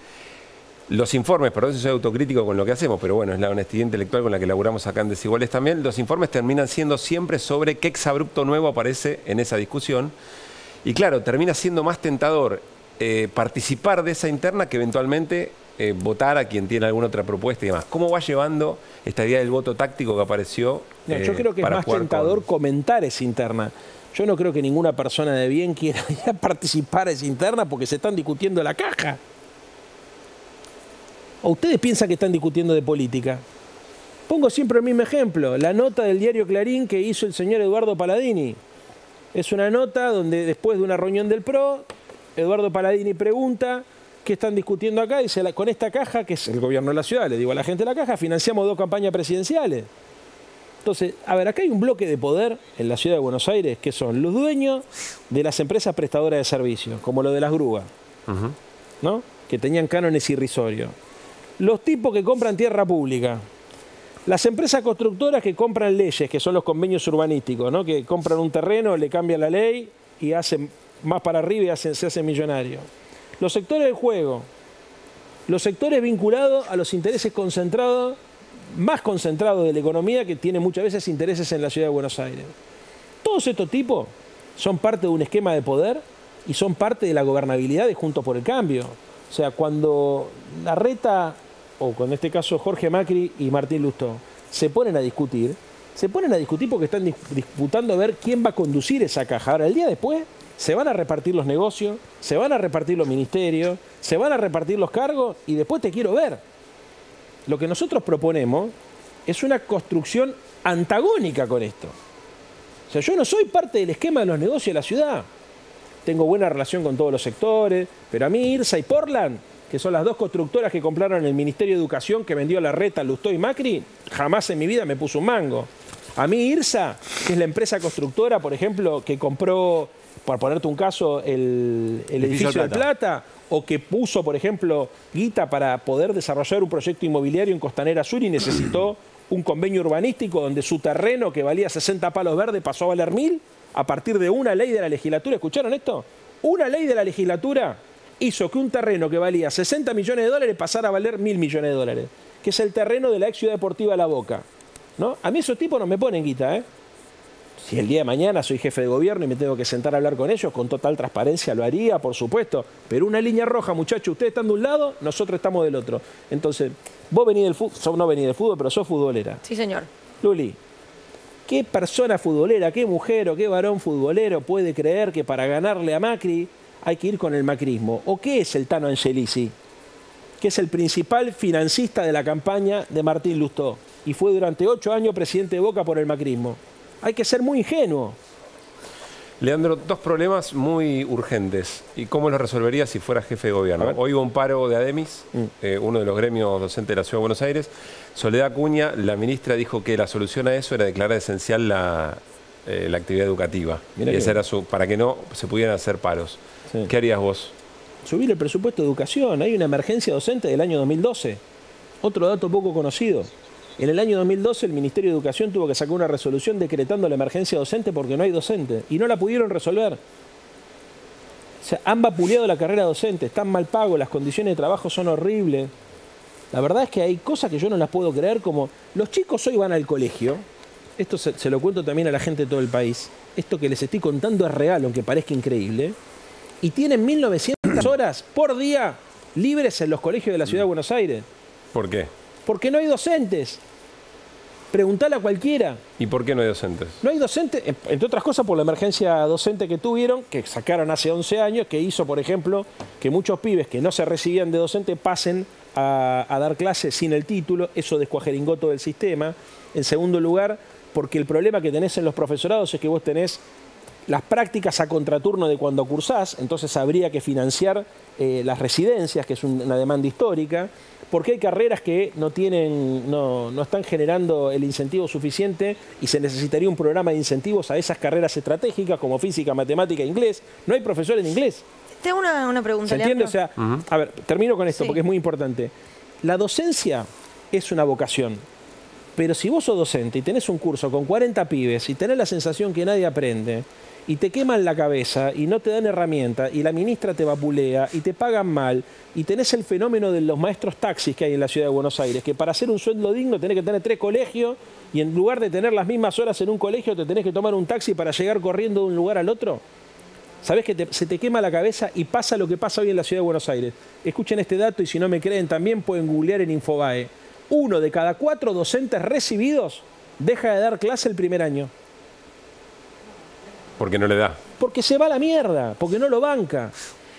Los informes, perdón si soy autocrítico con lo que hacemos, pero bueno, es la honestidad intelectual con la que laburamos acá en Desiguales también. Los informes terminan siendo siempre sobre qué exabrupto nuevo aparece en esa discusión. Y claro, termina siendo más tentador participar de esa interna que eventualmente votar a quien tiene alguna otra propuesta y demás. ¿Cómo va llevando esta idea del voto táctico que apareció? Yo creo que es más tentador comentar esa interna. Yo no creo que ninguna persona de bien quiera ir a participar en esa interna porque se están discutiendo la caja. ¿O ustedes piensan que están discutiendo de política? Pongo siempre el mismo ejemplo, la nota del diario Clarín que hizo el señor Eduardo Paladini. Es una nota donde después de una reunión del PRO, Eduardo Paladini pregunta qué están discutiendo acá y dice, con esta caja, que es el gobierno de la ciudad, le digo a la gente de la caja, financiamos 2 campañas presidenciales. Entonces, a ver, acá hay un bloque de poder en la ciudad de Buenos Aires que son los dueños de las empresas prestadoras de servicios, como lo de las grúas, ¿no? Que tenían cánones irrisorios. Los tipos que compran tierra pública. Las empresas constructoras que compran leyes, que son los convenios urbanísticos, ¿no? Que compran un terreno, le cambian la ley y hacen más para arriba y se hacen millonarios. Los sectores del juego. Los sectores vinculados a los intereses concentrados, más concentrados de la economía, que tiene muchas veces intereses en la ciudad de Buenos Aires. Todos estos tipos son parte de un esquema de poder y son parte de la gobernabilidad de Juntos por el Cambio. O sea, cuando Larreta, o con este caso Jorge Macri y Martín Lustó, se ponen a discutir porque están disputando a ver quién va a conducir esa caja. Ahora, el día después, se van a repartir los negocios, se van a repartir los ministerios, se van a repartir los cargos y después te quiero ver. Lo que nosotros proponemos es una construcción antagónica con esto. O sea, yo no soy parte del esquema de los negocios de la ciudad. Tengo buena relación con todos los sectores, pero a mí IRSA y Portland, que son las 2 constructoras que compraron el Ministerio de Educación que vendió Larreta, Lustó y Macri, jamás en mi vida me puso un mango. A mí IRSA, que es la empresa constructora, por ejemplo, que compró, por ponerte un caso, el edificio del Plata, o que puso, por ejemplo, guita para poder desarrollar un proyecto inmobiliario en Costanera Sur y necesitó un convenio urbanístico donde su terreno, que valía 60 palos verdes, pasó a valer 1000 a partir de una ley de la legislatura. ¿Escucharon esto? Una ley de la legislatura hizo que un terreno que valía 60 millones de dólares pasara a valer 1000 millones de dólares, que es el terreno de la ex ciudad deportiva La Boca, ¿no? A mí esos tipos no me ponen guita, ¿eh? Si el día de mañana soy jefe de gobierno y me tengo que sentar a hablar con ellos, con total transparencia lo haría, por supuesto. Pero una línea roja, muchachos, ustedes están de un lado, nosotros estamos del otro. Entonces, vos venís del fútbol, no venís del fútbol, pero sos futbolera. Sí, señor. Luli, ¿qué persona futbolera, qué mujer o qué varón futbolero puede creer que para ganarle a Macri hay que ir con el macrismo? ¿O qué es el Tano Angelici? Que es el principal financista de la campaña de Martín Lustó y fue durante 8 años presidente de Boca por el macrismo. Hay que ser muy ingenuo. Leandro, 2 problemas muy urgentes. ¿Y cómo los resolverías si fueras jefe de gobierno? Hoy hubo un paro de ADEMIS, uno de los gremios docentes de la Ciudad de Buenos Aires. Soledad Acuña, la ministra, dijo que la solución a eso era declarar esencial la actividad educativa. Mirá, y esa era para que no se pudieran hacer paros. Sí. ¿Qué harías vos? Subir el presupuesto de educación. Hay una emergencia docente del año 2012. Otro dato poco conocido. En el año 2012 el Ministerio de Educación tuvo que sacar una resolución decretando la emergencia docente porque no hay docente y no la pudieron resolver. O sea, han vapuleado la carrera docente, están mal pagos, las condiciones de trabajo son horribles. La verdad es que hay cosas que yo no las puedo creer, como los chicos hoy van al colegio, esto se lo cuento también a la gente de todo el país, esto que les estoy contando es real, aunque parezca increíble, y tienen 1900 horas por día libres en los colegios de la Ciudad de Buenos Aires. ¿Por qué? Porque no hay docentes. Preguntale a cualquiera. ¿Y por qué no hay docentes? No hay docentes, entre otras cosas por la emergencia docente que tuvieron, que sacaron hace 11 años, que hizo, por ejemplo, que muchos pibes que no se recibían de docente pasen a dar clases sin el título. Eso descuajeringó todo el sistema. En segundo lugar, porque el problema que tenés en los profesorados es que vos tenés las prácticas a contraturno de cuando cursás, entonces habría que financiar las residencias, que es una demanda histórica, porque hay carreras que no están generando el incentivo suficiente y se necesitaría un programa de incentivos a esas carreras estratégicas como física, matemática e inglés. No hay profesores de inglés. Tengo una pregunta, ¿se entiende? O sea, a ver, termino con esto porque es muy importante. La docencia es una vocación, pero si vos sos docente y tenés un curso con 40 pibes y tenés la sensación que nadie aprende, y te queman la cabeza y no te dan herramientas y la ministra te vapulea y te pagan mal y tenés el fenómeno de los maestros taxis que hay en la Ciudad de Buenos Aires, que para hacer un sueldo digno tenés que tener 3 colegios y en lugar de tener las mismas horas en un colegio te tenés que tomar un taxi para llegar corriendo de un lugar al otro. ¿Sabés que se te quema la cabeza y pasa lo que pasa hoy en la Ciudad de Buenos Aires? Escuchen este dato y si no me creen también pueden googlear en Infobae. 1 de cada 4 docentes recibidos deja de dar clase el primer año. Porque no le da. Porque se va a la mierda, porque no lo banca.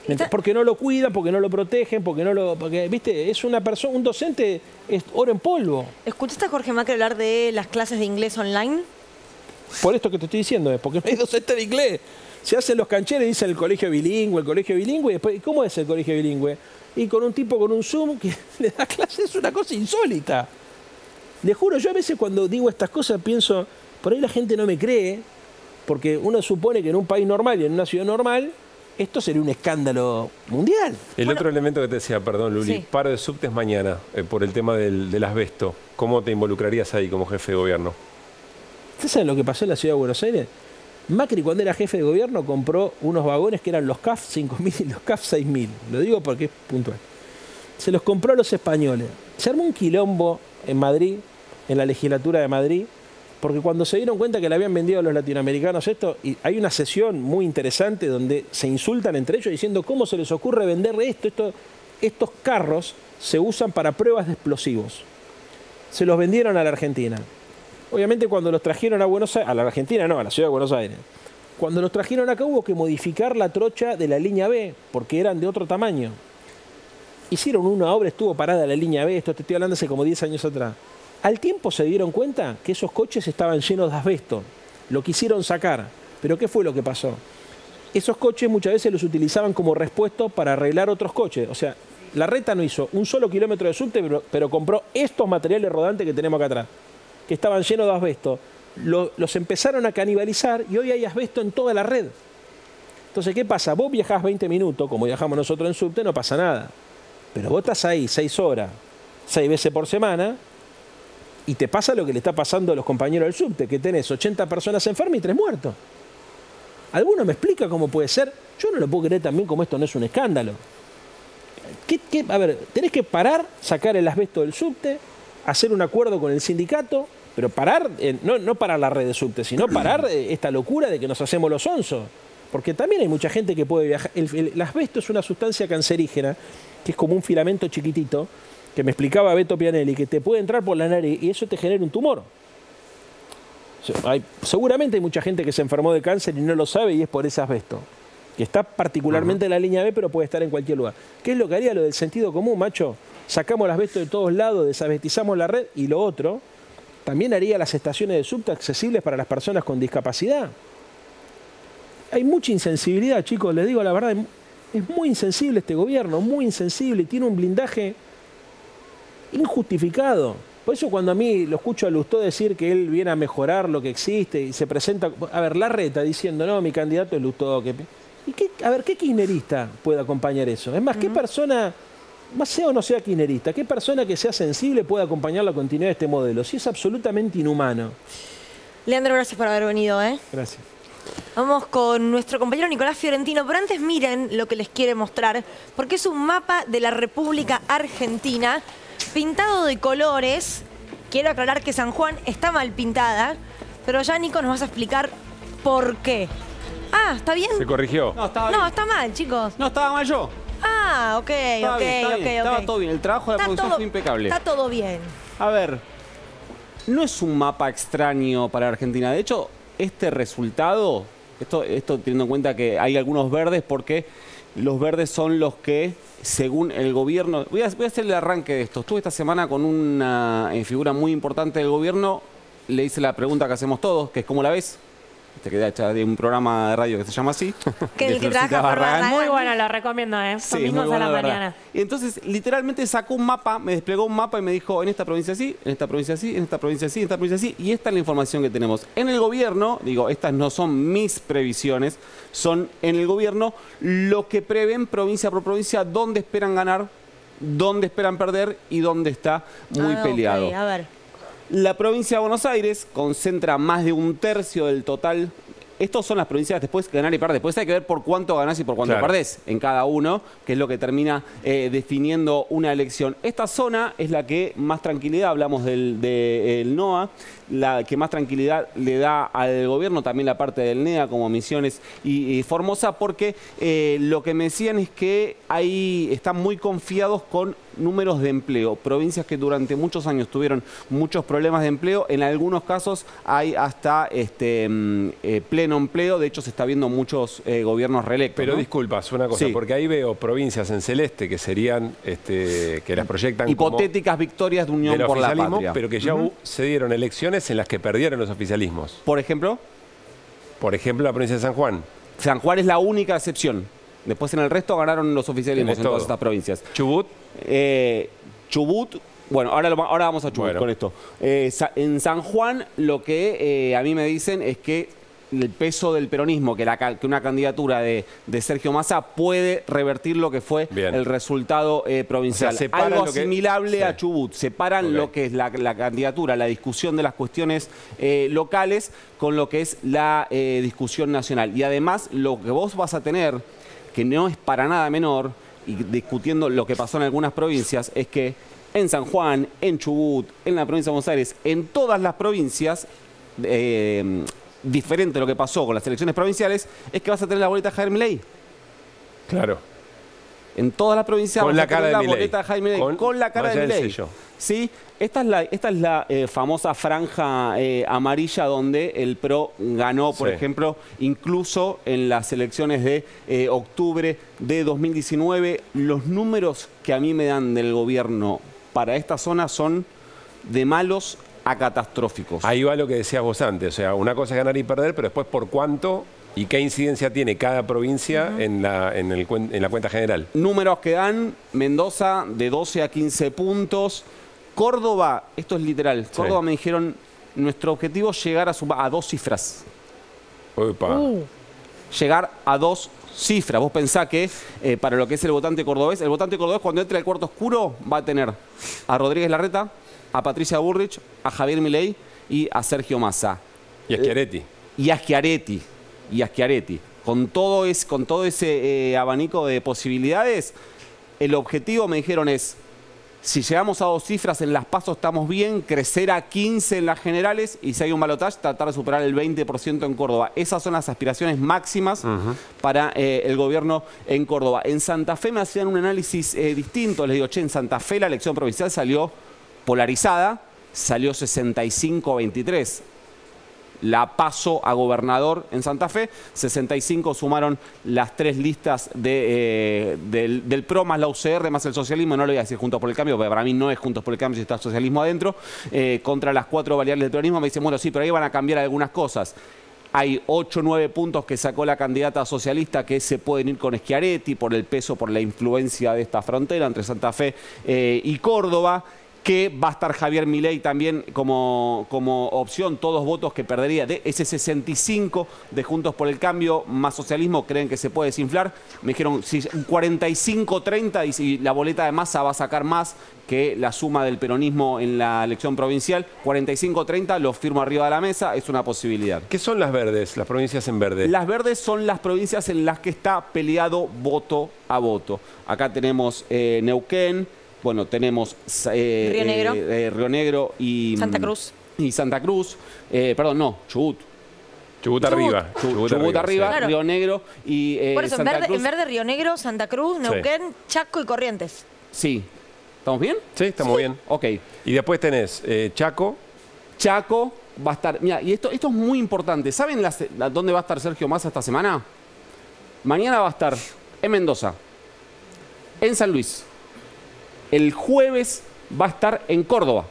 Porque no lo cuidan, porque no lo protegen, porque ¿viste? Es una persona, un docente es oro en polvo. ¿Escuchaste a Jorge Macri hablar de las clases de inglés online? Por esto que te estoy diciendo, porque no hay docente de inglés. Se hacen los cancheros y dicen el colegio bilingüe, y después, ¿cómo es el colegio bilingüe? Y con un tipo con un Zoom que le da clases, es una cosa insólita. Le juro, yo a veces cuando digo estas cosas pienso, por ahí la gente no me cree, porque uno supone que en un país normal y en una ciudad normal, esto sería un escándalo mundial. El otro elemento que te decía, perdón, Luli, Sí. paro de subtes mañana por el tema del asbesto. ¿Cómo te involucrarías ahí como jefe de gobierno? ¿Ustedes saben lo que pasó en la ciudad de Buenos Aires? Macri, cuando era jefe de gobierno, compró unos vagones que eran los CAF 5000 y los CAF 6000. Lo digo porque es puntual. Se los compró a los españoles. Se armó un quilombo en Madrid, en la legislatura de Madrid, porque cuando se dieron cuenta que le habían vendido a los latinoamericanos esto, y hay una sesión muy interesante donde se insultan entre ellos diciendo cómo se les ocurre venderle esto. Estos carros se usan para pruebas de explosivos. Se los vendieron a la Argentina. Obviamente cuando los trajeron a Buenos Aires, a la Argentina no, a la ciudad de Buenos Aires. Cuando los trajeron acá hubo que modificar la trocha de la línea B, porque eran de otro tamaño. Hicieron una obra, estuvo parada la línea B, esto te estoy hablando hace como 10 años atrás. Al tiempo se dieron cuenta que esos coches estaban llenos de asbesto. Lo quisieron sacar. ¿Pero qué fue lo que pasó? Esos coches muchas veces los utilizaban como repuesto para arreglar otros coches. O sea, la Reta no hizo un solo kilómetro de subte, pero compró estos materiales rodantes que tenemos acá atrás, que estaban llenos de asbesto. Los empezaron a canibalizar y hoy hay asbesto en toda la red. Entonces, ¿qué pasa? Vos viajás 20 minutos, como viajamos nosotros en subte, no pasa nada. Pero vos estás ahí 6 horas, 6 veces por semana, y te pasa lo que le está pasando a los compañeros del subte, que tenés 80 personas enfermas y 3 muertos. ¿Alguno me explica cómo puede ser? Yo no lo puedo creer también como esto no es un escándalo. A ver, tenés que parar, sacar el asbesto del subte, hacer un acuerdo con el sindicato, pero parar, no parar la red de subte, sino parar esta locura de que nos hacemos los onzos. Porque también hay mucha gente que puede viajar. El asbesto es una sustancia cancerígena, que es como un filamento chiquitito, que me explicaba Beto Pianelli, que te puede entrar por la nariz y eso te genera un tumor. Seguramente hay mucha gente que se enfermó de cáncer y no lo sabe y es por ese asbesto, que está particularmente en la línea B, pero puede estar en cualquier lugar. ¿Qué es lo que haría lo del sentido común, macho? Sacamos el asbesto de todos lados, desasbestizamos la red y lo otro, también haría las estaciones de subte accesibles para las personas con discapacidad. Hay mucha insensibilidad, chicos, les digo la verdad, es muy insensible este gobierno, muy insensible, y tiene un blindaje injustificado. Por eso cuando a mí lo escucho a Lustó decir que él viene a mejorar lo que existe y se presenta, a ver, Larreta diciendo, no, mi candidato es Lustó. A ver, ¿qué kirchnerista puede acompañar eso? Es más, ¿qué persona, más sea o no sea kirchnerista, qué persona que sea sensible puede acompañar la continuidad de este modelo? Si es absolutamente inhumano. Leandro, gracias por haber venido, ¿eh? Gracias. Vamos con nuestro compañero Nicolás Fiorentino, pero antes miren lo que les quiere mostrar, porque es un mapa de la República Argentina pintado de colores. Quiero aclarar que San Juan está mal pintada, pero ya Nico nos vas a explicar por qué. Ah, ¿está bien? ¿Se corrigió? No, estaba bien. No, está mal, chicos. No, estaba mal yo. Ah, ok. Estaba todo bien. El trabajo de la producción fue impecable. Está todo bien. A ver, no es un mapa extraño para Argentina. De hecho, este resultado, esto teniendo en cuenta que hay algunos verdes, porque los verdes son los que, según el gobierno... Voy a hacer el arranque de esto. Estuve esta semana con una figura muy importante del gobierno. Le hice la pregunta que hacemos todos, que es ¿cómo la ves? Te queda hecha de un programa de radio que se llama así. Que el que trabaja por Barragán. Muy bueno, lo recomiendo, ¿eh? Sí, Domingos muy a la bueno, mañana. Y entonces, literalmente sacó un mapa, me desplegó un mapa y me dijo, en esta provincia sí, en esta provincia sí, en esta provincia sí, en esta provincia sí. Y esta es la información que tenemos. En el gobierno, digo, estas no son mis previsiones, son en el gobierno lo que prevén provincia por provincia, dónde esperan ganar, dónde esperan perder y dónde está muy peleado. Okay, a ver. La provincia de Buenos Aires concentra más de un tercio del total. Estas son las provincias después ganar y perder. Después hay que ver por cuánto ganás y por cuánto perdés en cada uno, que es lo que termina definiendo una elección. Esta zona es la que más tranquilidad, hablamos del NOA, la que más tranquilidad le da al gobierno, también la parte del NEA como Misiones y Formosa, porque lo que me decían es que ahí están muy confiados con números de empleo. Provincias que durante muchos años tuvieron muchos problemas de empleo, en algunos casos hay hasta pleno pleno empleo. De hecho, se está viendo muchos gobiernos reelectos. Pero ¿no? disculpas, una cosa, porque ahí veo provincias en celeste que serían, que las proyectan hipotéticas victorias de Unión por la Patria. Pero que ya se dieron elecciones en las que perdieron los oficialismos. ¿Por ejemplo? Por ejemplo, la provincia de San Juan. San Juan es la única excepción. Después en el resto ganaron los oficialismos en todas estas provincias. ¿Chubut? Chubut, bueno, ahora vamos a Chubut con esto. En San Juan lo que a mí me dicen es que el peso del peronismo, que una candidatura de Sergio Massa puede revertir lo que fue el resultado provincial. O sea, algo asimilable a Chubut. Separan lo que es la candidatura, la discusión de las cuestiones locales con lo que es la discusión nacional. Y además lo que vos vas a tener, que no es para nada menor, y discutiendo lo que pasó en algunas provincias, es que en San Juan, en Chubut, en la provincia de Buenos Aires, en todas las provincias, diferente a lo que pasó con las elecciones provinciales, es que vas a tener la boleta de Javier Milei. Claro. En todas las provincias con vas la a tener cara la de Milei. boleta de Javier Milei. Con la cara de Milei. ¿Sí? Esta es la famosa franja amarilla donde el PRO ganó, por ejemplo, incluso en las elecciones de octubre de 2019. Los números que a mí me dan del gobierno para esta zona son de malos a catastróficos. Ahí va lo que decías vos antes, o sea, una cosa es ganar y perder, pero después por cuánto y qué incidencia tiene cada provincia en la cuenta general. Números que dan: Mendoza de 12 a 15 puntos, Córdoba, esto es literal, Córdoba me dijeron, nuestro objetivo es llegar a 2 cifras. Llegar a 2 cifras. Vos pensás que para lo que es el votante cordobés cuando entre al cuarto oscuro va a tener a Rodríguez Larreta, a Patricia Bullrich, a Javier Milei y a Sergio Massa. Y a Schiaretti. Y a Schiaretti. Con todo ese abanico de posibilidades, el objetivo, me dijeron, es, si llegamos a 2 cifras en las PASO estamos bien, crecer a 15 en las generales y si hay un balotaje, tratar de superar el 20% en Córdoba. Esas son las aspiraciones máximas para el gobierno en Córdoba. En Santa Fe me hacían un análisis distinto. Les digo, en Santa Fe la elección provincial salió polarizada, salió 65-23. La PASO a gobernador en Santa Fe, 65 sumaron las 3 listas del PRO más la UCR más el socialismo. No lo voy a decir Juntos por el Cambio, porque para mí no es Juntos por el Cambio si está el socialismo adentro. Contra las 4 variables del peronismo me dicen, bueno, sí, pero ahí van a cambiar algunas cosas. Hay 8 o 9 puntos que sacó la candidata socialista que se pueden ir con Schiaretti por el peso, por la influencia de esta frontera entre Santa Fe y Córdoba, que va a estar Javier Milei también como opción, todos votos que perdería. De ese 65 de Juntos por el Cambio más socialismo, ¿creen que se puede desinflar? Me dijeron, si 45-30 y si la boleta de Massa va a sacar más que la suma del peronismo en la elección provincial, 45-30 lo firmo arriba de la mesa, es una posibilidad. ¿Qué son las verdes, las provincias en verde? Las verdes son las provincias en las que está peleado voto a voto. Acá tenemos Neuquén, bueno, tenemos Río Negro y Santa Cruz. Y Santa Cruz. Perdón, no, Chubut. Chubut arriba. Chubut arriba, claro. Río Negro y por eso, Santa Cruz. En verde Río Negro, Santa Cruz, Neuquén, Chaco y Corrientes. Sí. ¿Estamos bien? Sí, estamos bien. Ok. Y después tenés Chaco. Chaco va a estar... Mira, y esto es muy importante. ¿Saben dónde va a estar Sergio Massa esta semana? Mañana va a estar en Mendoza, en San Luis. El jueves va a estar en Córdoba.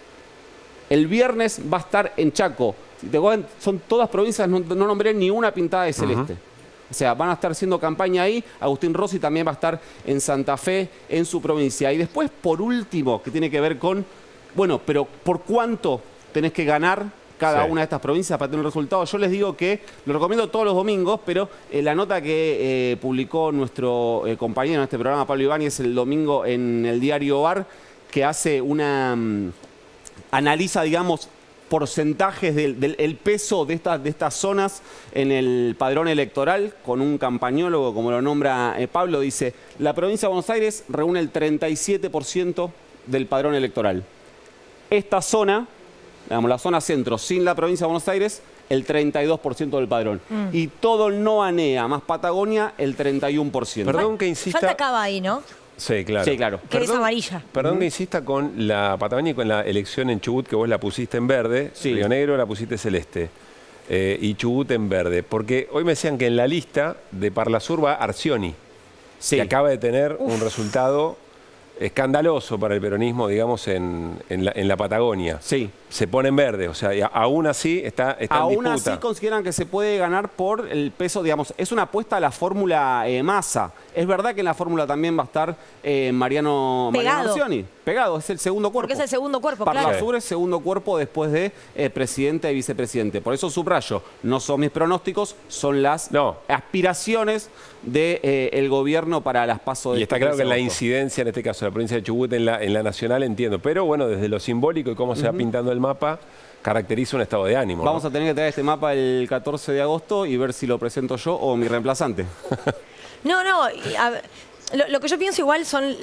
El viernes va a estar en Chaco. Si te acuerdan, son todas provincias, no nombré ni una pintada de celeste. O sea, van a estar haciendo campaña ahí. Agustín Rossi también va a estar en Santa Fe, en su provincia. Y después, por último, que tiene que ver con, bueno, pero ¿por cuánto tenés que ganar cada una de estas provincias para tener un resultado? Yo les digo que lo recomiendo todos los domingos, pero la nota que publicó nuestro compañero en este programa, Pablo Ibáñez, el domingo en el diario Bar, que hace analiza, digamos, porcentajes del peso de estas zonas en el padrón electoral, con un campañólogo, como lo nombra Pablo, dice, la provincia de Buenos Aires reúne el 37% del padrón electoral. Esta zona, digamos, la zona centro, sin la provincia de Buenos Aires, el 32% del padrón. Y todo el no ANEA más Patagonia, el 31%. Perdón que insista... Falta Cava ahí, ¿no? Sí, claro. Sí, claro. Que es amarilla. Perdón que insista con la Patagonia y con la elección en Chubut, que vos la pusiste en verde, Río Negro la pusiste celeste. y Chubut en verde. Porque hoy me decían que en la lista de Parlasur va Arcioni, que acaba de tener un resultado escandaloso para el peronismo, digamos, en la Patagonia. Sí. Se pone en verde, o sea, aún así está en aún disputa. así consideran que se puede ganar por el peso, digamos, es una apuesta a la fórmula Massa. Es verdad que en la fórmula también va a estar Mariano Arcioni. Pegado, es el segundo cuerpo. Porque es el segundo cuerpo, claro. Parlasur es segundo cuerpo después de presidente y vicepresidente. Por eso subrayo, no son mis pronósticos, son las aspiraciones del gobierno para las PASO de Y está claro que en la incidencia, en este caso, de la provincia de Chubut en la nacional, entiendo. Pero bueno, desde lo simbólico y cómo se va pintando el mapa, caracteriza un estado de ánimo. Vamos a tener que traer este mapa el 14 de agosto y ver si lo presento yo o mi reemplazante. No, lo que yo pienso igual son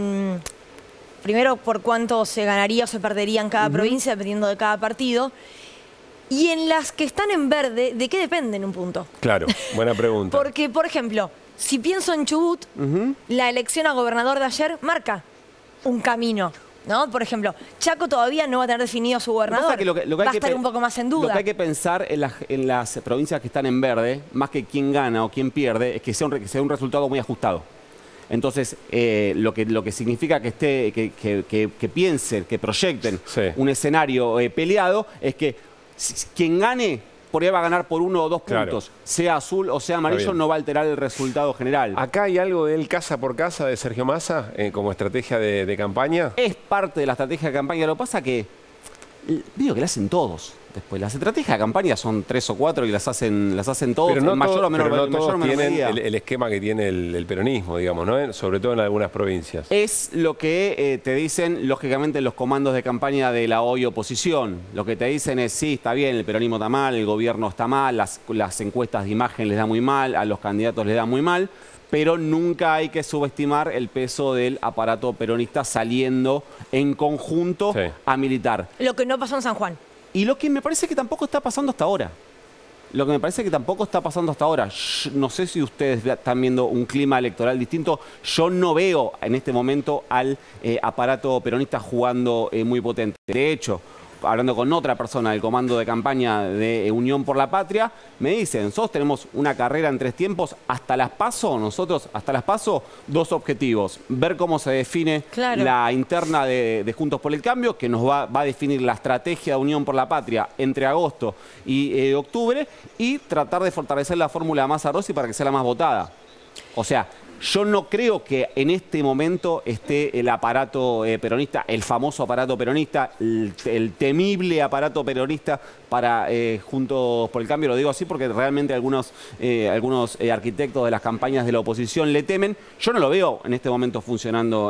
primero por cuánto se ganaría o se perdería en cada provincia, dependiendo de cada partido. Y en las que están en verde, ¿de qué depende en un punto? Claro, buena pregunta. Porque, por ejemplo, si pienso en Chubut, la elección a gobernador de ayer marca un camino, ¿no? Por ejemplo, Chaco todavía no va a tener definido su gobernador. Va a estar un poco más en duda. Lo que hay que pensar en las provincias que están en verde, más que quién gana o quién pierde, es que sea un resultado muy ajustado. Entonces, lo que significa que piensen, que proyecten un escenario peleado, es que quien gane, por ahí va a ganar por 1 o 2 puntos. Sea azul o sea amarillo, no va a alterar el resultado general. ¿Acá hay algo de él casa por casa de Sergio Massa como estrategia de campaña? Es parte de la estrategia de campaña. Lo que pasa que, digo que la hacen todos. Después, las estrategias de campaña son 3 o 4 y las hacen todos, pero no en mayor o menor tienen medida. el esquema que tiene el peronismo, digamos, ¿no? Sobre todo en algunas provincias. Es lo que te dicen, lógicamente, los comandos de campaña de la hoy oposición. Lo que te dicen es, sí, está bien, el peronismo está mal, el gobierno está mal, las encuestas de imagen les da muy mal, a los candidatos les da muy mal, pero nunca hay que subestimar el peso del aparato peronista saliendo en conjunto a militar. Lo que no pasó en San Juan. Y lo que me parece que tampoco está pasando hasta ahora. No sé si ustedes están viendo un clima electoral distinto. Yo no veo en este momento al aparato peronista jugando muy potente. De hecho, hablando con otra persona del comando de campaña de Unión por la Patria, me dicen, nosotros tenemos una carrera en 3 tiempos, hasta las PASO, 2 objetivos. Ver cómo se define la interna de Juntos por el Cambio, que nos va a definir la estrategia de Unión por la Patria entre agosto y octubre, y tratar de fortalecer la fórmula Massa Rossi para que sea la más votada. O sea, yo no creo que en este momento esté el aparato peronista, el famoso aparato peronista, el temible aparato peronista para Juntos por el Cambio. Lo digo así porque realmente algunos arquitectos de las campañas de la oposición le temen. Yo no lo veo en este momento funcionando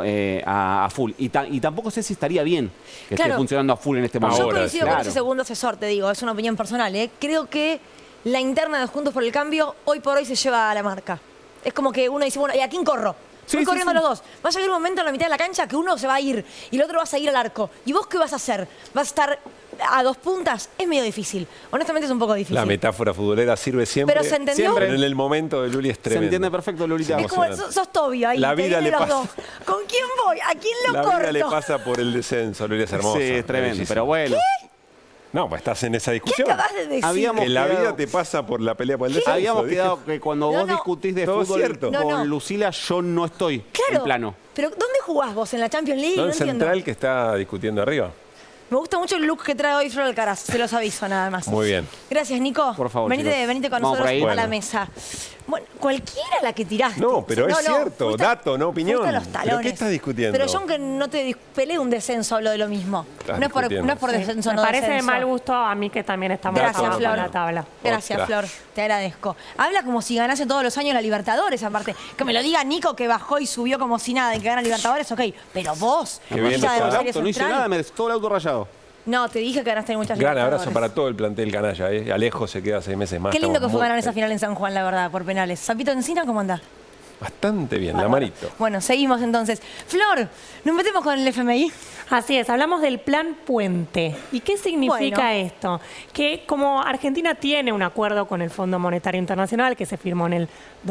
a full. Y tampoco sé si estaría bien que esté funcionando a full en este momento. Yo coincido con ese segundo asesor, te digo, es una opinión personal. Creo que la interna de Juntos por el Cambio hoy por hoy se lleva a la marca. Es como que uno dice, bueno, ¿y a quién corro? Voy corriendo los dos. Va a llegar un momento en la mitad de la cancha que uno se va a ir y el otro va a seguir al arco. ¿Y vos qué vas a hacer? ¿Vas a estar a 2 puntas? Es medio difícil. Honestamente es un poco difícil. La metáfora futbolera sirve siempre. ¿Pero se entendió? Siempre en el momento de Luli es tremendo. Se entiende perfecto, Lulita. Es como, sos Tobio ahí. La vida le pasa. ¿Con quién voy? ¿A quién lo corto? La vida le pasa por el descenso. Luli es hermosa. Sí, es tremendo, pero bueno. ¿Qué? No, pues estás en esa discusión. ¿Qué acabas de decir? Que la vida te pasa por la pelea por el descenso. Habíamos quedado que cuando vos discutís de fútbol con Lucila, yo no estoy en plano. Pero ¿dónde jugás vos? ¿En la Champions League? No, Central que está discutiendo arriba. Me gusta mucho el look que trae hoy Flor Alcaraz, se los aviso nada más. Muy bien. Gracias, Nico. Por favor, venite con nosotros a la mesa. Bueno, cualquiera la que tiraste. No, pero es cierto, dato, no opinión. A los talones. ¿Pero qué estás discutiendo? Pero yo aunque no te peleé un descenso, hablo de lo mismo. No es por descenso, no Me parece descenso. de mal gusto a mí que también estamos Gracias, Flor. en la tabla. Gracias, Flor. Te agradezco. Habla como si ganase todos los años la Libertadores, aparte. Que me lo diga Nico que bajó y subió como si nada y que gana Libertadores, ok. Pero vos, no hice nada, me todo el auto rayado. No, te dije que ganaste muchas Gran abrazo para todo el plantel canalla. Alejo se queda 6 meses más. Qué lindo que fue ganar esa final en San Juan, la verdad, por penales. Zapito Encina, ¿cómo anda? Bastante bien, la manito. Bueno, seguimos entonces. Flor, ¿nos metemos con el FMI? Así es, hablamos del plan puente. ¿Y qué significa esto? Que como Argentina tiene un acuerdo con el Fondo Monetario Internacional que se firmó en el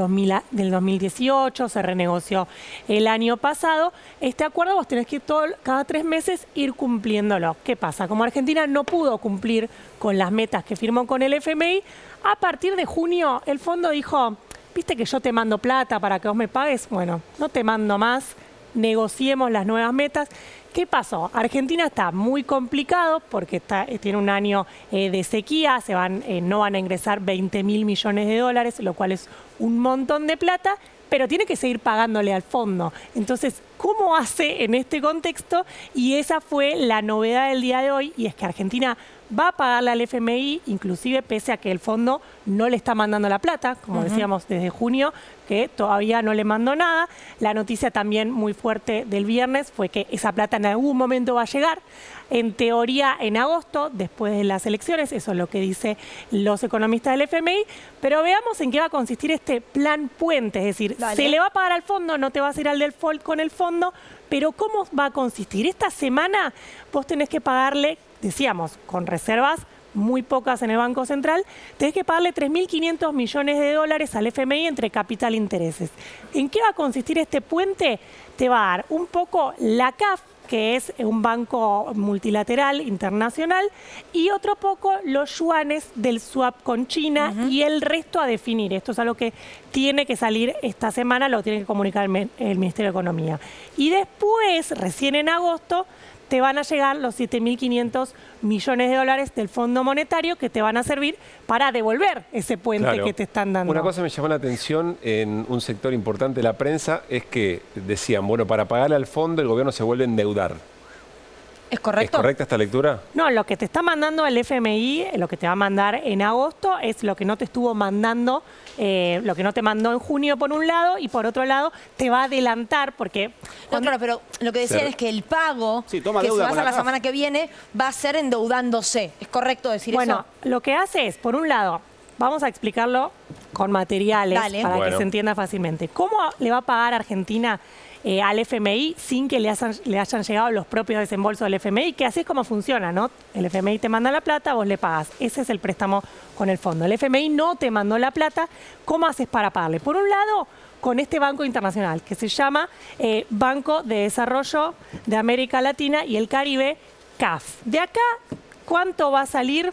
2018, se renegoció el año pasado, este acuerdo vos tenés que cada 3 meses ir cumpliéndolo. ¿Qué pasa? Como Argentina no pudo cumplir con las metas que firmó con el FMI, a partir de junio el fondo dijo, ¿viste que yo te mando plata para que vos me pagues? Bueno, no te mando más, negociemos las nuevas metas. ¿Qué pasó? Argentina está muy complicado porque tiene un año de sequía, no van a ingresar 20.000 millones de dólares, lo cual es un montón de plata, pero tiene que seguir pagándole al fondo. Entonces, ¿cómo hace en este contexto? Y esa fue la novedad del día de hoy, y es que Argentina va a pagarle al FMI, inclusive pese a que el fondo no le está mandando la plata, como decíamos desde junio, que todavía no le mandó nada. La noticia también muy fuerte del viernes fue que esa plata en algún momento va a llegar, en teoría en agosto, después de las elecciones, eso es lo que dicen los economistas del FMI, pero veamos en qué va a consistir este plan puente, es decir, se le va a pagar al fondo, no te vas a ir al default con el fondo, pero ¿cómo va a consistir? Esta semana vos tenés que pagarle, decíamos, con reservas muy pocas en el Banco Central, tenés que pagarle 3.500 millones de dólares al FMI entre capital e intereses. ¿En qué va a consistir este puente? Te va a dar un poco la CAF, que es un banco multilateral internacional, y otro poco los yuanes del swap con China y el resto a definir. Esto es algo que tiene que salir esta semana, lo tiene que comunicar el Ministerio de Economía. Y después, recién en agosto, te van a llegar los 7.500 millones de dólares del Fondo Monetario que te van a servir para devolver ese puente que te están dando. Una cosa me llamó la atención en un sector importante de la prensa es que decían, bueno, para pagarle al fondo el gobierno se vuelve a endeudar. ¿Es correcto? ¿Es correcta esta lectura? No, lo que te está mandando el FMI, lo que te va a mandar en agosto, es lo que no te estuvo mandando, lo que no te mandó en junio por un lado, y por otro lado te va a adelantar porque... No, claro, pero lo que decían es que el pago que se va a hacer la semana que viene va a ser endeudándose. ¿Es correcto decir eso? Bueno, lo que hace es, por un lado, vamos a explicarlo con materiales para que se entienda fácilmente. ¿Cómo le va a pagar Argentina al FMI sin que le hayan llegado los propios desembolsos del FMI? Que así es como funciona, ¿no? El FMI te manda la plata, vos le pagas. Ese es el préstamo con el fondo. El FMI no te mandó la plata. ¿Cómo haces para pagarle? Por un lado, con este banco internacional que se llama Banco de Desarrollo de América Latina y el Caribe, CAF. De acá, ¿cuánto va a salir?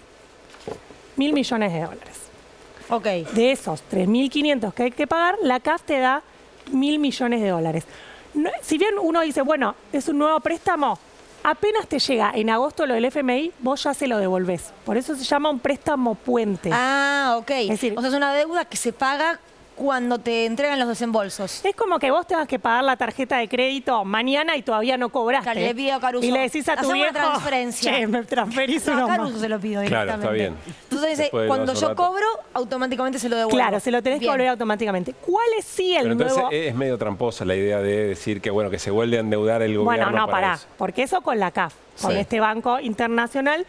1.000 millones de dólares. Ok. De esos 3.500 que hay que pagar, la CAF te da 1.000 millones de dólares. Si bien uno dice, bueno, es un nuevo préstamo, apenas te llega en agosto lo del FMI, vos ya se lo devolvés. Por eso se llama un préstamo puente. Ah, ok. Es decir, o sea, es una deuda que se paga cuando te entregan los desembolsos. Es como que vos tengas que pagar la tarjeta de crédito mañana y todavía no cobraste. Le pido a Caruso. Y le decís a tu viejo, una transferencia. Che, me transferís unos a Caruso se lo pido directamente. Claro, está bien. Entonces, cuando yo cobro, automáticamente se lo devuelvo. Claro, se lo tenés que devolver automáticamente. ¿Cuál es el Pero nuevo...? entonces es medio tramposa la idea de decir que, bueno, que se vuelve a endeudar el gobierno. Bueno, no, pará. Porque eso con la CAF, con este banco internacional,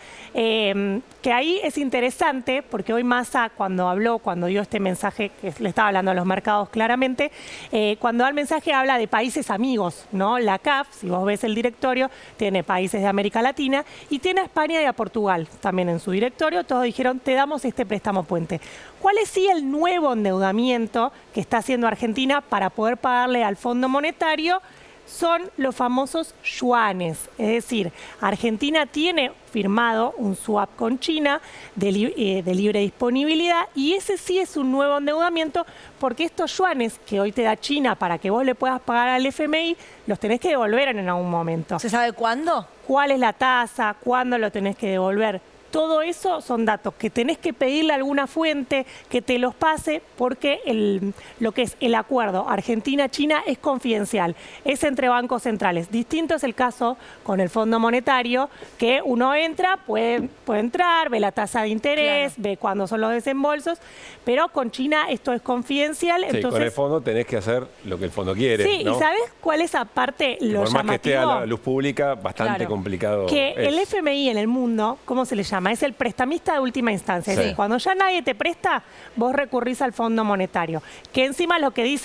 que ahí es interesante, porque hoy Massa, cuando dio este mensaje, que le estaba hablando a los mercados claramente, cuando da el mensaje habla de países amigos, ¿no? La CAF, si vos ves el directorio, tiene países de América Latina y tiene a España y a Portugal también en su directorio. Todos dijeron, te damos este préstamo puente. ¿Cuál es el nuevo endeudamiento que está haciendo Argentina para poder pagarle al Fondo Monetario? Son los famosos yuanes. Es decir, Argentina tiene firmado un swap con China de libre disponibilidad, y ese sí es un nuevo endeudamiento porque estos yuanes que hoy te da China para que vos le puedas pagar al FMI, los tenés que devolver en algún momento. ¿Se sabe cuándo? ¿Cuál es la tasa? ¿Cuándo lo tenés que devolver? Todo eso son datos que tenés que pedirle a alguna fuente que te los pase, porque lo que es el acuerdo Argentina-China es confidencial, es entre bancos centrales. Distinto es el caso con el Fondo Monetario, que uno entra, puede entrar, ve la tasa de interés, ve cuándo son los desembolsos, pero con China esto es confidencial. Sí, entonces, con el fondo tenés que hacer lo que el fondo quiere. Sí, ¿no? ¿Y sabés cuál es aparte lo por más llamativo? que esté a la luz pública, bastante complicado. Que el FMI en el mundo, ¿cómo se le llama? Es el prestamista de última instancia. Es decir, cuando ya nadie te presta, vos recurrís al Fondo Monetario. Que encima lo que dicen,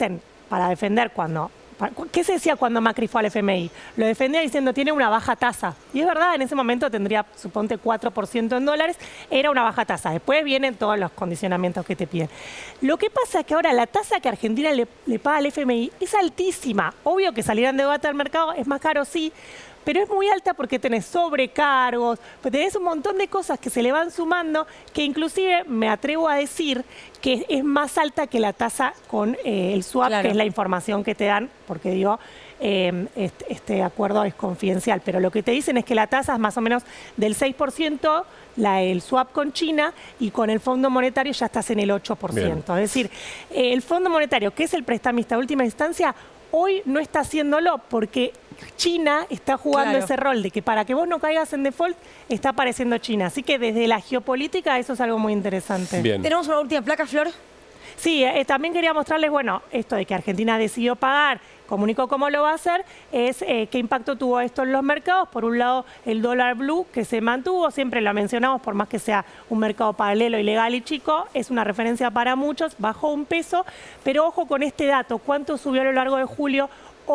para defender cuando... ¿Qué se decía cuando Macri fue al FMI? Lo defendía diciendo tiene una baja tasa. Y es verdad, en ese momento tendría, suponte, 4% en dólares. Era una baja tasa. Después vienen todos los condicionamientos que te piden. Lo que pasa es que ahora la tasa que Argentina le paga al FMI es altísima. Obvio que salir en debate al mercado es más caro, sí, pero es muy alta porque tenés sobrecargos, tenés un montón de cosas que se le van sumando, que inclusive me atrevo a decir que es más alta que la tasa con el swap, que es la información que te dan, porque digo, este acuerdo es confidencial, pero lo que te dicen es que la tasa es más o menos del 6%, el swap con China, y con el Fondo Monetario ya estás en el 8%. Bien. Es decir, el Fondo Monetario, que es el prestamista de última instancia, hoy no está haciéndolo porque China está jugando ese rol de que para que vos no caigas en default está apareciendo China. Así que desde la geopolítica eso es algo muy interesante. Bien. ¿Tenemos una última placa, Flor? Sí, también quería mostrarles, bueno, esto de que Argentina decidió pagar, comunicó cómo lo va a hacer, es qué impacto tuvo esto en los mercados. Por un lado, el dólar blue, que se mantuvo, siempre lo mencionamos, por más que sea un mercado paralelo, ilegal y chico, es una referencia para muchos, bajó un peso, pero ojo con este dato, ¿cuánto subió a lo largo de julio?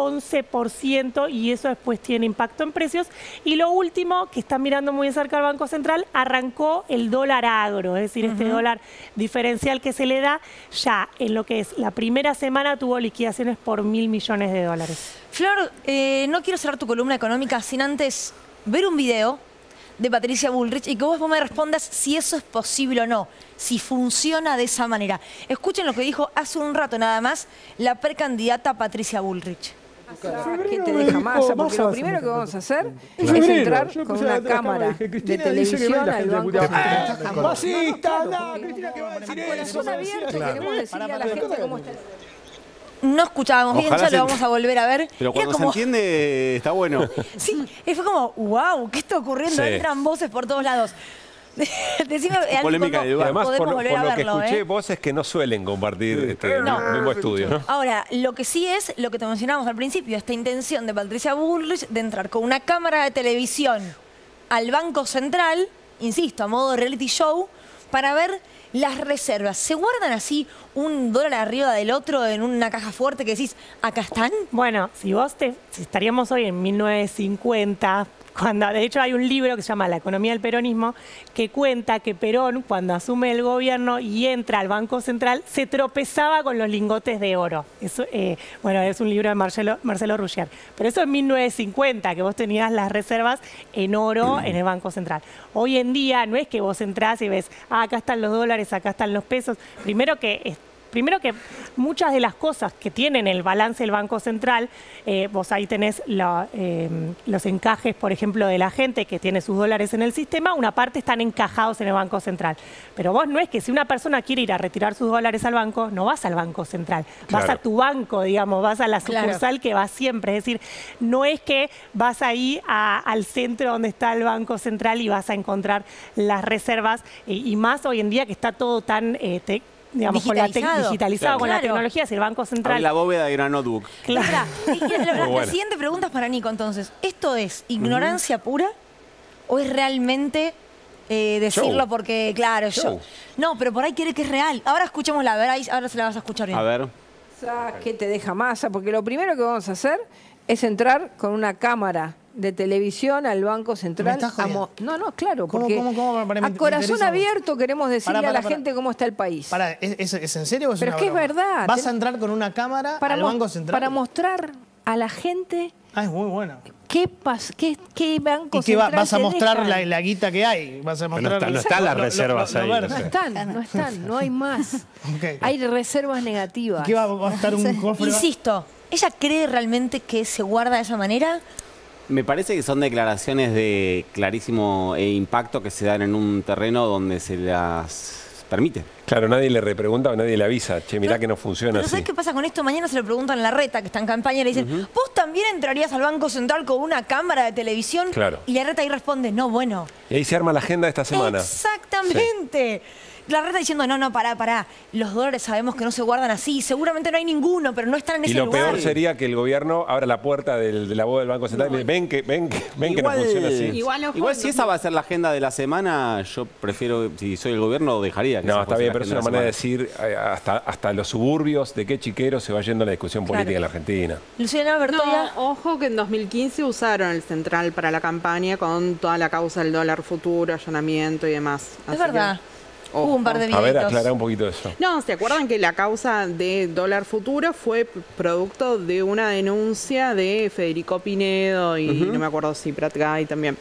11%, y eso después tiene impacto en precios. Y lo último, que están mirando muy de cerca al Banco Central, arrancó el dólar agro, es decir, este dólar diferencial que se le da ya en lo que es la primera semana tuvo liquidaciones por 1.000 millones de dólares. Flor, no quiero cerrar tu columna económica sin antes ver un video de Patricia Bullrich y que vos me respondas si eso es posible o no, si funciona de esa manera. Escuchen lo que dijo hace un rato nada más la precandidata Patricia Bullrich. ¿Qué te deja masa? Porque lo primero que vamos a hacer es entrar con una cámara de televisión al Banco Central. ¡Fascista! Cristina, ¿qué va a decir eso? Corazón abierto, queremos decirle a la gente cómo está. No escuchábamos bien, ya lo vamos a volver a ver. Pero cuando se entiende, está bueno. Sí, fue como, wow, ¿qué está ocurriendo? Entran voces por todos lados. Decime, polémica de duda. Además, por lo verlo, que escuché, voces que no suelen compartir el mismo estudio, ¿no? Ahora, lo que sí es, lo que te mencionamos al principio, esta intención de Patricia Bullrich de entrar con una cámara de televisión al Banco Central, insisto, a modo reality show, para ver las reservas. ¿Se guardan así un dólar arriba del otro en una caja fuerte que decís, acá están? Bueno, si estaríamos hoy en 1950... de hecho hay un libro que se llama La economía del peronismo que cuenta que Perón, cuando asume el gobierno y entra al Banco Central, se tropezaba con los lingotes de oro. Eso, bueno, es un libro de Marcelo Ruggier. Pero eso en 1950, que vos tenías las reservas en oro en el Banco Central. Hoy en día no es que vos entrás y ves, acá están los dólares, acá están los pesos. Primero que muchas de las cosas que tienen el balance del Banco Central, vos ahí tenés los encajes, por ejemplo, de la gente que tiene sus dólares en el sistema, una parte están encajados en el Banco Central. Pero vos no es que si una persona quiere ir a retirar sus dólares al banco, no vas al Banco Central, vas a tu banco, digamos, vas a la sucursal que va siempre. Es decir, no es que vas ahí al centro donde está el Banco Central y vas a encontrar las reservas, y más hoy en día que está todo tan... digamos, digitalizado con la tecnología, si el Banco Central... la bóveda de una notebook. Claro. La siguiente pregunta es para Nico, entonces. ¿Esto es ignorancia pura o es realmente decirlo porque, claro, yo... No, pero por ahí quiere que es real. Ahora escuchémosla, a ver, ahora se la vas a escuchar bien. A ver. ¿Qué te deja masa? Porque lo primero que vamos a hacer es entrar con una cámara de televisión al Banco Central. Claro, porque a corazón abierto queremos decirle a la gente cómo está el país. ¿Es en serio o es Pero una es que broma? es verdad. ¿Vas a entrar con una cámara al Banco Central? Para mostrar a la gente... es muy bueno. ¿Qué Banco ¿Y qué Central vas a mostrar la guita que hay? ¿Vas a mostrar no están las reservas ahí. No están, no hay más. Hay reservas negativas. ¿Qué va a estar un cofre? Insisto, ¿ella cree realmente que se guarda de esa manera? Me parece que son declaraciones de clarísimo impacto que se dan en un terreno donde se las permite. Claro, nadie le repregunta o nadie le avisa. Che, mirá que no funciona pero así. ¿sabes qué pasa con esto? Mañana se lo preguntan a Larreta, que está en campaña, y le dicen, ¿vos también entrarías al Banco Central con una cámara de televisión? Claro. Y Larreta ahí responde, no, bueno. Y ahí se arma la agenda de esta semana. Exactamente. Larreta diciendo, no, pará, los dólares sabemos que no se guardan así, seguramente no hay ninguno, pero no están en ese lugar. Y lo peor sería que el gobierno abra la puerta de la voz del Banco Central y dice, ven que no funciona así. Igual si esa va a ser la agenda de la semana, yo prefiero, si soy el gobierno, dejaría que No, está bien, pero es una manera de decir hasta los suburbios de qué chiquero se va yendo la discusión política en la Argentina. Luciana Bertoya. No, ojo que en 2015 usaron el Central para la campaña con toda la causa del dólar futuro, allanamiento y demás. Es verdad. Hubo un par de videitos. A ver, aclará un poquito eso. No, ¿se acuerdan que la causa de dólar futuro fue producto de una denuncia de Federico Pinedo y no me acuerdo si Prat Gay también?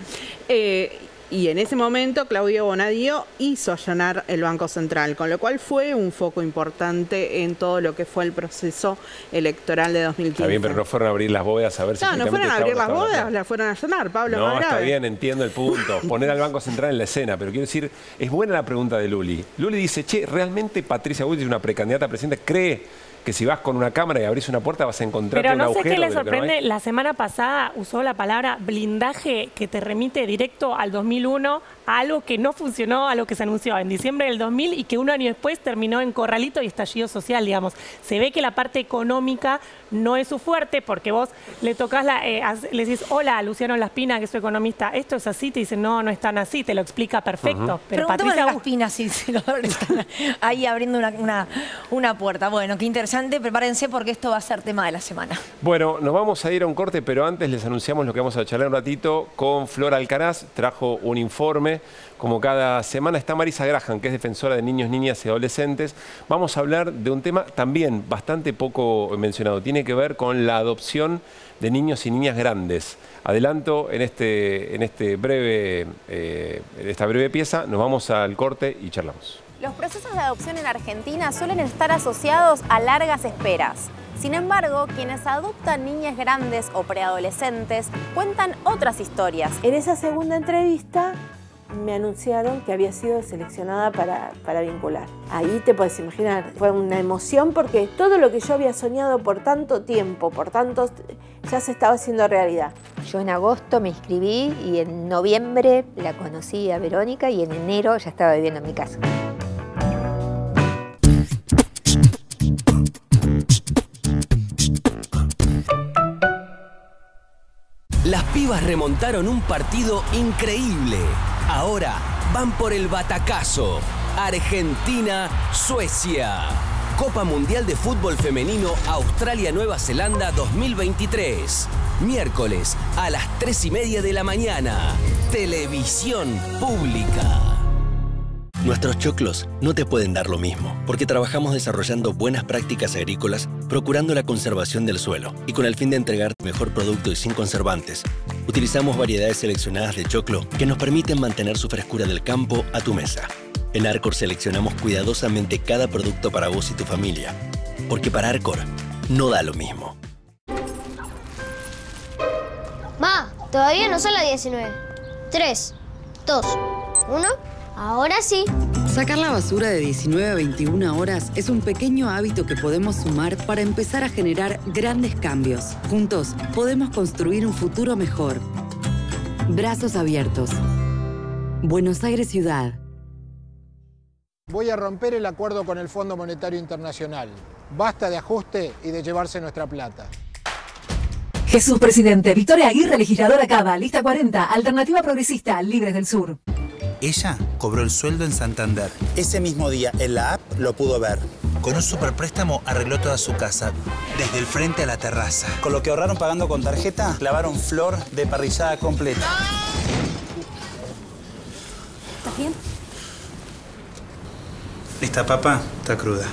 Y en ese momento Claudio Bonadío hizo allanar el Banco Central, con lo cual fue un foco importante en todo lo que fue el proceso electoral de 2015. Está bien, pero no fueron a abrir las bóvedas a ver si... No fueron a abrir las bóvedas, las fueron a allanar, Pablo. No, está bien, entiendo el punto. Poner al Banco Central en la escena, pero quiero decir, es buena la pregunta de Luli. Luli dice, che, ¿realmente Patricia Bullrich, una precandidata a presidenta, cree que si vas con una cámara y abrís una puerta vas a encontrarte un agujero? Pero no sé qué le sorprende, la semana pasada usó la palabra blindaje que te remite directo al 2001, a algo que no funcionó, a lo que se anunció en diciembre del 2000 y que un año después terminó en corralito y estallido social, digamos. Se ve que la parte económica no es su fuerte porque vos le tocas le decís, hola, Luciano Laspina, que soy economista, esto es así, te dicen, no es tan así, te lo explica perfecto. Pero Patricia Laspina, si se lo están ahí abriendo una puerta. Bueno, qué interesante, prepárense porque esto va a ser tema de la semana. Bueno, nos vamos a ir a un corte, pero antes les anunciamos lo que vamos a charlar un ratito con Flor Alcaraz, trajo un informe. Como cada semana está Marisa Graham, que es defensora de niños, niñas y adolescentes. Vamos a hablar de un tema también bastante poco mencionado. Tiene que ver con la adopción de niños y niñas grandes. Adelanto en esta breve pieza. Nos vamos al corte y charlamos. Los procesos de adopción en Argentina suelen estar asociados a largas esperas. Sin embargo, quienes adoptan niñas grandes o preadolescentes cuentan otras historias. En esa segunda entrevista me anunciaron que había sido seleccionada para vincular. Ahí te puedes imaginar, fue una emoción porque todo lo que yo había soñado por tanto tiempo, ya se estaba haciendo realidad. Yo en agosto me inscribí y en noviembre la conocí a Verónica y en enero ya estaba viviendo en mi casa. Las pibas remontaron un partido increíble. Ahora van por el batacazo. Argentina-Suecia. Copa Mundial de Fútbol Femenino Australia-Nueva Zelanda 2023. Miércoles a las 3:30 de la mañana. Televisión Pública. Nuestros choclos no te pueden dar lo mismo, porque trabajamos desarrollando buenas prácticas agrícolas, procurando la conservación del suelo y con el fin de entregar mejor producto y sin conservantes. Utilizamos variedades seleccionadas de choclo que nos permiten mantener su frescura del campo a tu mesa. En Arcor seleccionamos cuidadosamente cada producto para vos y tu familia, porque para Arcor no da lo mismo. Ma, todavía no son las 19. 3, 2, 1... Ahora sí. Sacar la basura de 19 a 21 horas es un pequeño hábito que podemos sumar para empezar a generar grandes cambios. Juntos podemos construir un futuro mejor. Brazos abiertos. Buenos Aires Ciudad. Voy a romper el acuerdo con el Fondo Monetario Internacional. Basta de ajuste y de llevarse nuestra plata. Jesús Presidente, Victoria Aguirre, legisladora Cava, lista 40, Alternativa Progresista, Libres del Sur. Ella cobró el sueldo en Santander. Ese mismo día, en la app, lo pudo ver. Con un superpréstamo arregló toda su casa, desde el frente a la terraza. Con lo que ahorraron pagando con tarjeta, clavaron flor de parrillada completa. ¿Estás bien? Esta papa está cruda.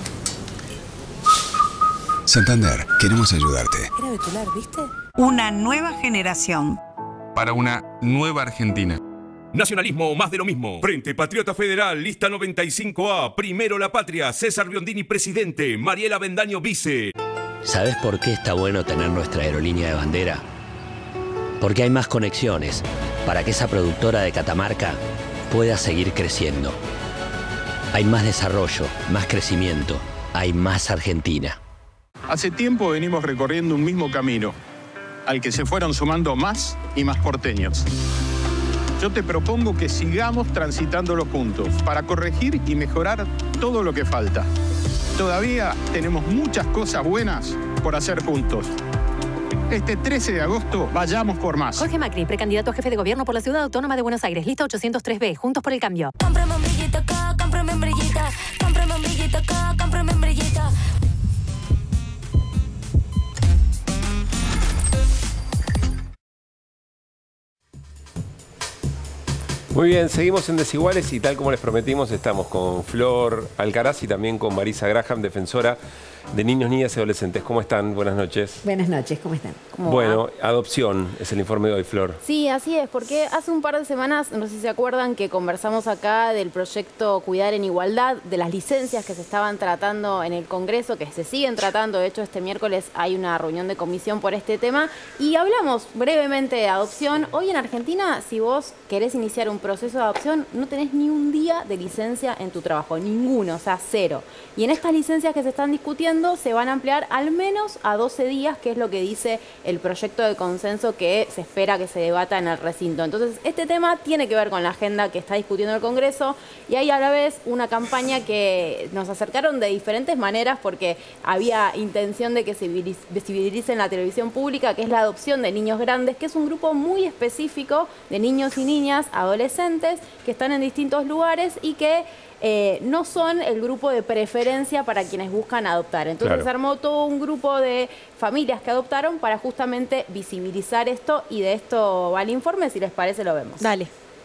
Santander, queremos ayudarte. Era vetular, ¿viste? Una nueva generación. Para una nueva Argentina. Nacionalismo, más de lo mismo. Frente Patriota Federal, lista 95A. Primero la patria. César Biondini, presidente. Mariela Bendaño, vice. ¿Sabes por qué está bueno tener nuestra aerolínea de bandera? Porque hay más conexiones para que esa productora de Catamarca pueda seguir creciendo. Hay más desarrollo, más crecimiento. Hay más Argentina. Hace tiempo venimos recorriendo un mismo camino, al que se fueron sumando más y más porteños. Yo te propongo que sigamos transitándolo juntos para corregir y mejorar todo lo que falta. Todavía tenemos muchas cosas buenas por hacer juntos. Este 13 de agosto, vayamos por más. Jorge Macri, precandidato a jefe de gobierno por la Ciudad Autónoma de Buenos Aires. Lista 803B, Juntos por el Cambio. Cómprame un brillito acá, cómprame un brillito. Cómprame un brillito acá, cómprame un brillito. Muy bien, seguimos en Desiguales y tal como les prometimos, estamos con Flor Alcaraz y también con Marisa Graham, defensora de niños, niñas y adolescentes. ¿Cómo están? Buenas noches. Buenas noches, ¿cómo están? Bueno, adopción es el informe de hoy, Flor. Sí, así es, porque hace un par de semanas, no sé si se acuerdan, que conversamos acá del proyecto Cuidar en Igualdad, de las licencias que se estaban tratando en el Congreso, que se siguen tratando. De hecho, este miércoles hay una reunión de comisión por este tema y hablamos brevemente de adopción. Hoy en Argentina, si vos querés iniciar un proceso de adopción, no tenés ni un día de licencia en tu trabajo, ninguno, o sea, 0. Y en estas licencias que se están discutiendo se van a ampliar al menos a 12 días, que es lo que dice el proyecto de consenso que se espera que se debata en el recinto. Entonces, este tema tiene que ver con la agenda que está discutiendo el Congreso y hay a la vez una campaña que nos acercaron de diferentes maneras porque había intención de que se visibilice en la televisión pública, que es la adopción de niños grandes, que es un grupo muy específico de niños y niñas, adolescentes, que están en distintos lugares y que no son el grupo de preferencia para quienes buscan adoptar. Entonces se armó todo un grupo de familias que adoptaron para justamente visibilizar esto y de esto va el informe. Si les parece lo vemos. Dale.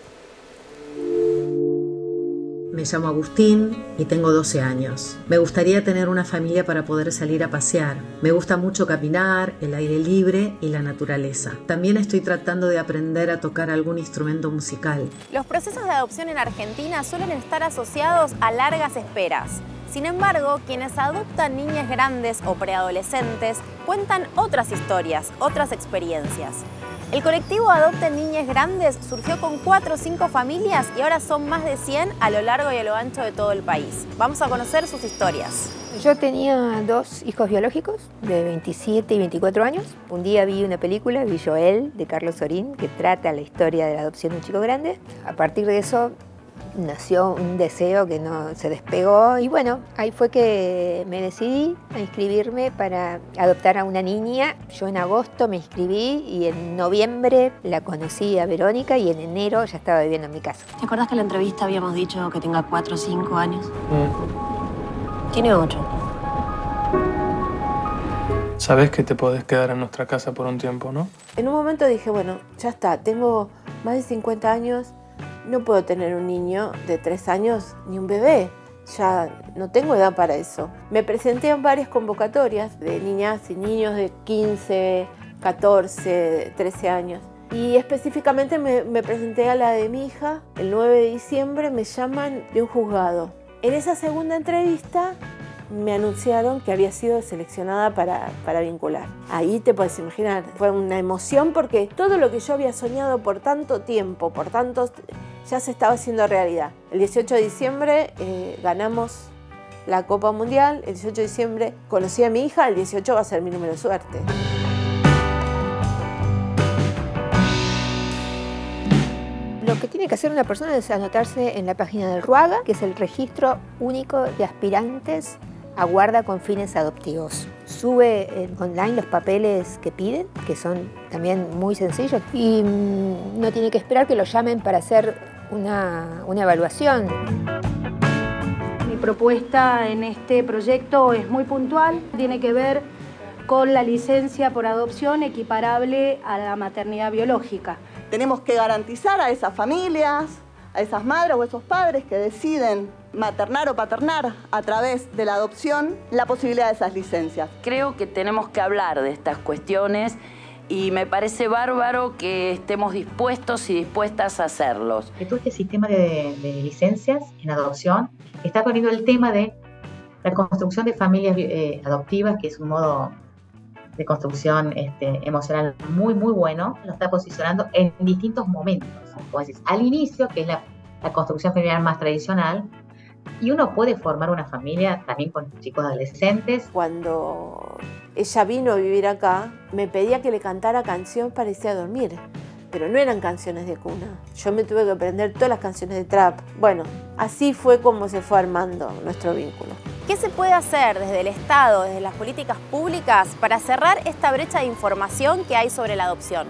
Me llamo Agustín y tengo 12 años. Me gustaría tener una familia para poder salir a pasear. Me gusta mucho caminar, el aire libre y la naturaleza. También estoy tratando de aprender a tocar algún instrumento musical. Los procesos de adopción en Argentina suelen estar asociados a largas esperas. Sin embargo, quienes adoptan niñas grandes o preadolescentes cuentan otras historias, otras experiencias. El colectivo Adopten Niñas Grandes surgió con 4 o 5 familias y ahora son más de 100 a lo largo y a lo ancho de todo el país. Vamos a conocer sus historias. Yo tenía 2 hijos biológicos de 27 y 24 años. Un día vi una película, vi Joel, de Carlos Sorín, que trata la historia de la adopción de un chico grande. A partir de eso nació un deseo que no se despegó y bueno, ahí fue que me decidí a inscribirme para adoptar a una niña. Yo en agosto me inscribí y en noviembre la conocí a Verónica y en enero ya estaba viviendo en mi casa. ¿Te acordás que en la entrevista habíamos dicho que tenga 4 o 5 años? Tiene 8. Sabés que te podés quedar en nuestra casa por un tiempo, ¿no? En un momento dije, bueno, ya está, tengo más de 50 años, no puedo tener un niño de 3 años ni un bebé. Ya no tengo edad para eso. Me presenté en varias convocatorias de niñas y niños de 15, 14, 13 años. Y específicamente me presenté a la de mi hija. El 9 de diciembre me llaman de un juzgado. En esa segunda entrevista me anunciaron que había sido seleccionada para vincular. Ahí te puedes imaginar, fue una emoción porque todo lo que yo había soñado por tanto tiempo, ya se estaba haciendo realidad. El 18 de diciembre ganamos la Copa Mundial, el 18 de diciembre conocí a mi hija, el 18 va a ser mi número de suerte. Lo que tiene que hacer una persona es anotarse en la página del RUAGA, que es el Registro Único de Aspirantes a Guarda con Fines Adoptivos. Sube online los papeles que piden, que son también muy sencillos, y no tiene que esperar que lo llamen para hacer una evaluación. Mi propuesta en este proyecto es muy puntual, tiene que ver con la licencia por adopción equiparable a la maternidad biológica. Tenemos que garantizar a esas familias, a esas madres o esos padres que deciden maternar o paternar a través de la adopción, la posibilidad de esas licencias. Creo que tenemos que hablar de estas cuestiones y me parece bárbaro que estemos dispuestos y dispuestas a hacerlos. Todo este sistema de licencias en adopción está poniendo el tema de la construcción de familias adoptivas, que es un modo de construcción emocional muy bueno. Lo está posicionando en distintos momentos. Como decís, al inicio, que es la construcción familiar más tradicional, y uno puede formar una familia también con chicos adolescentes. Cuando ella vino a vivir acá, me pedía que le cantara canción para irse a dormir, pero no eran canciones de cuna. Yo me tuve que aprender todas las canciones de trap. Bueno, así fue como se fue armando nuestro vínculo. ¿Qué se puede hacer desde el Estado, desde las políticas públicas, para cerrar esta brecha de información que hay sobre la adopción?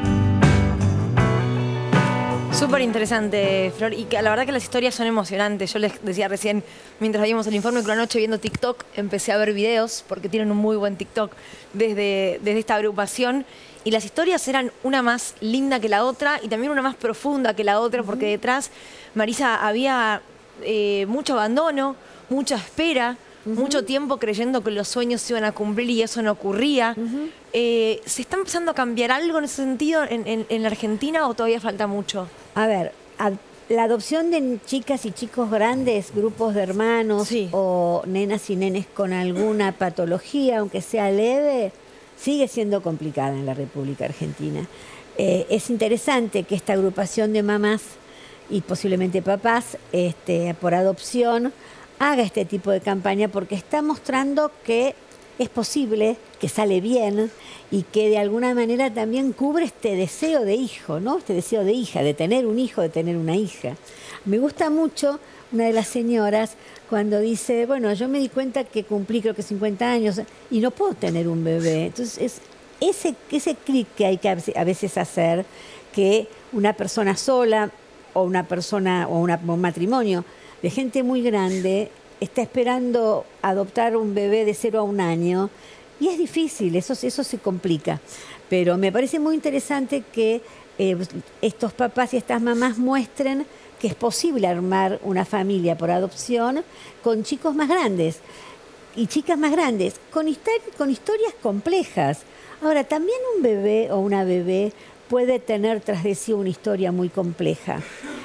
Súper interesante, Flor, y que la verdad que las historias son emocionantes. Yo les decía recién, mientras veíamos el informe, que una noche viendo TikTok empecé a ver videos, porque tienen un muy buen TikTok desde esta agrupación, y las historias eran una más linda que la otra y también una más profunda que la otra, porque detrás, Marisa, había mucho abandono, mucha espera, mucho tiempo creyendo que los sueños se iban a cumplir y eso no ocurría. ¿Se está empezando a cambiar algo en ese sentido en la Argentina o todavía falta mucho? A ver, la adopción de chicas y chicos grandes, grupos de hermanos o nenas y nenes con alguna patología, aunque sea leve, sigue siendo complicada en la República Argentina. Es interesante que esta agrupación de mamás y posiblemente papás por adopción haga este tipo de campaña porque está mostrando que es posible, que sale bien y que de alguna manera también cubre este deseo de hijo, ¿no? Este deseo de hija, de tener un hijo, de tener una hija. Me gusta mucho una de las señoras cuando dice, bueno, yo me di cuenta que cumplí creo que 50 años y no puedo tener un bebé. Entonces, ese clic que hay que a veces hacer, que una persona sola o una persona o un matrimonio de gente muy grande está esperando adoptar un bebé de 0 a 1 año y es difícil, eso se complica. Pero me parece muy interesante que estos papás y estas mamás muestren que es posible armar una familia por adopción con chicos más grandes y chicas más grandes, con historias complejas. Ahora, también un bebé o una bebé puede tener tras de sí una historia muy compleja,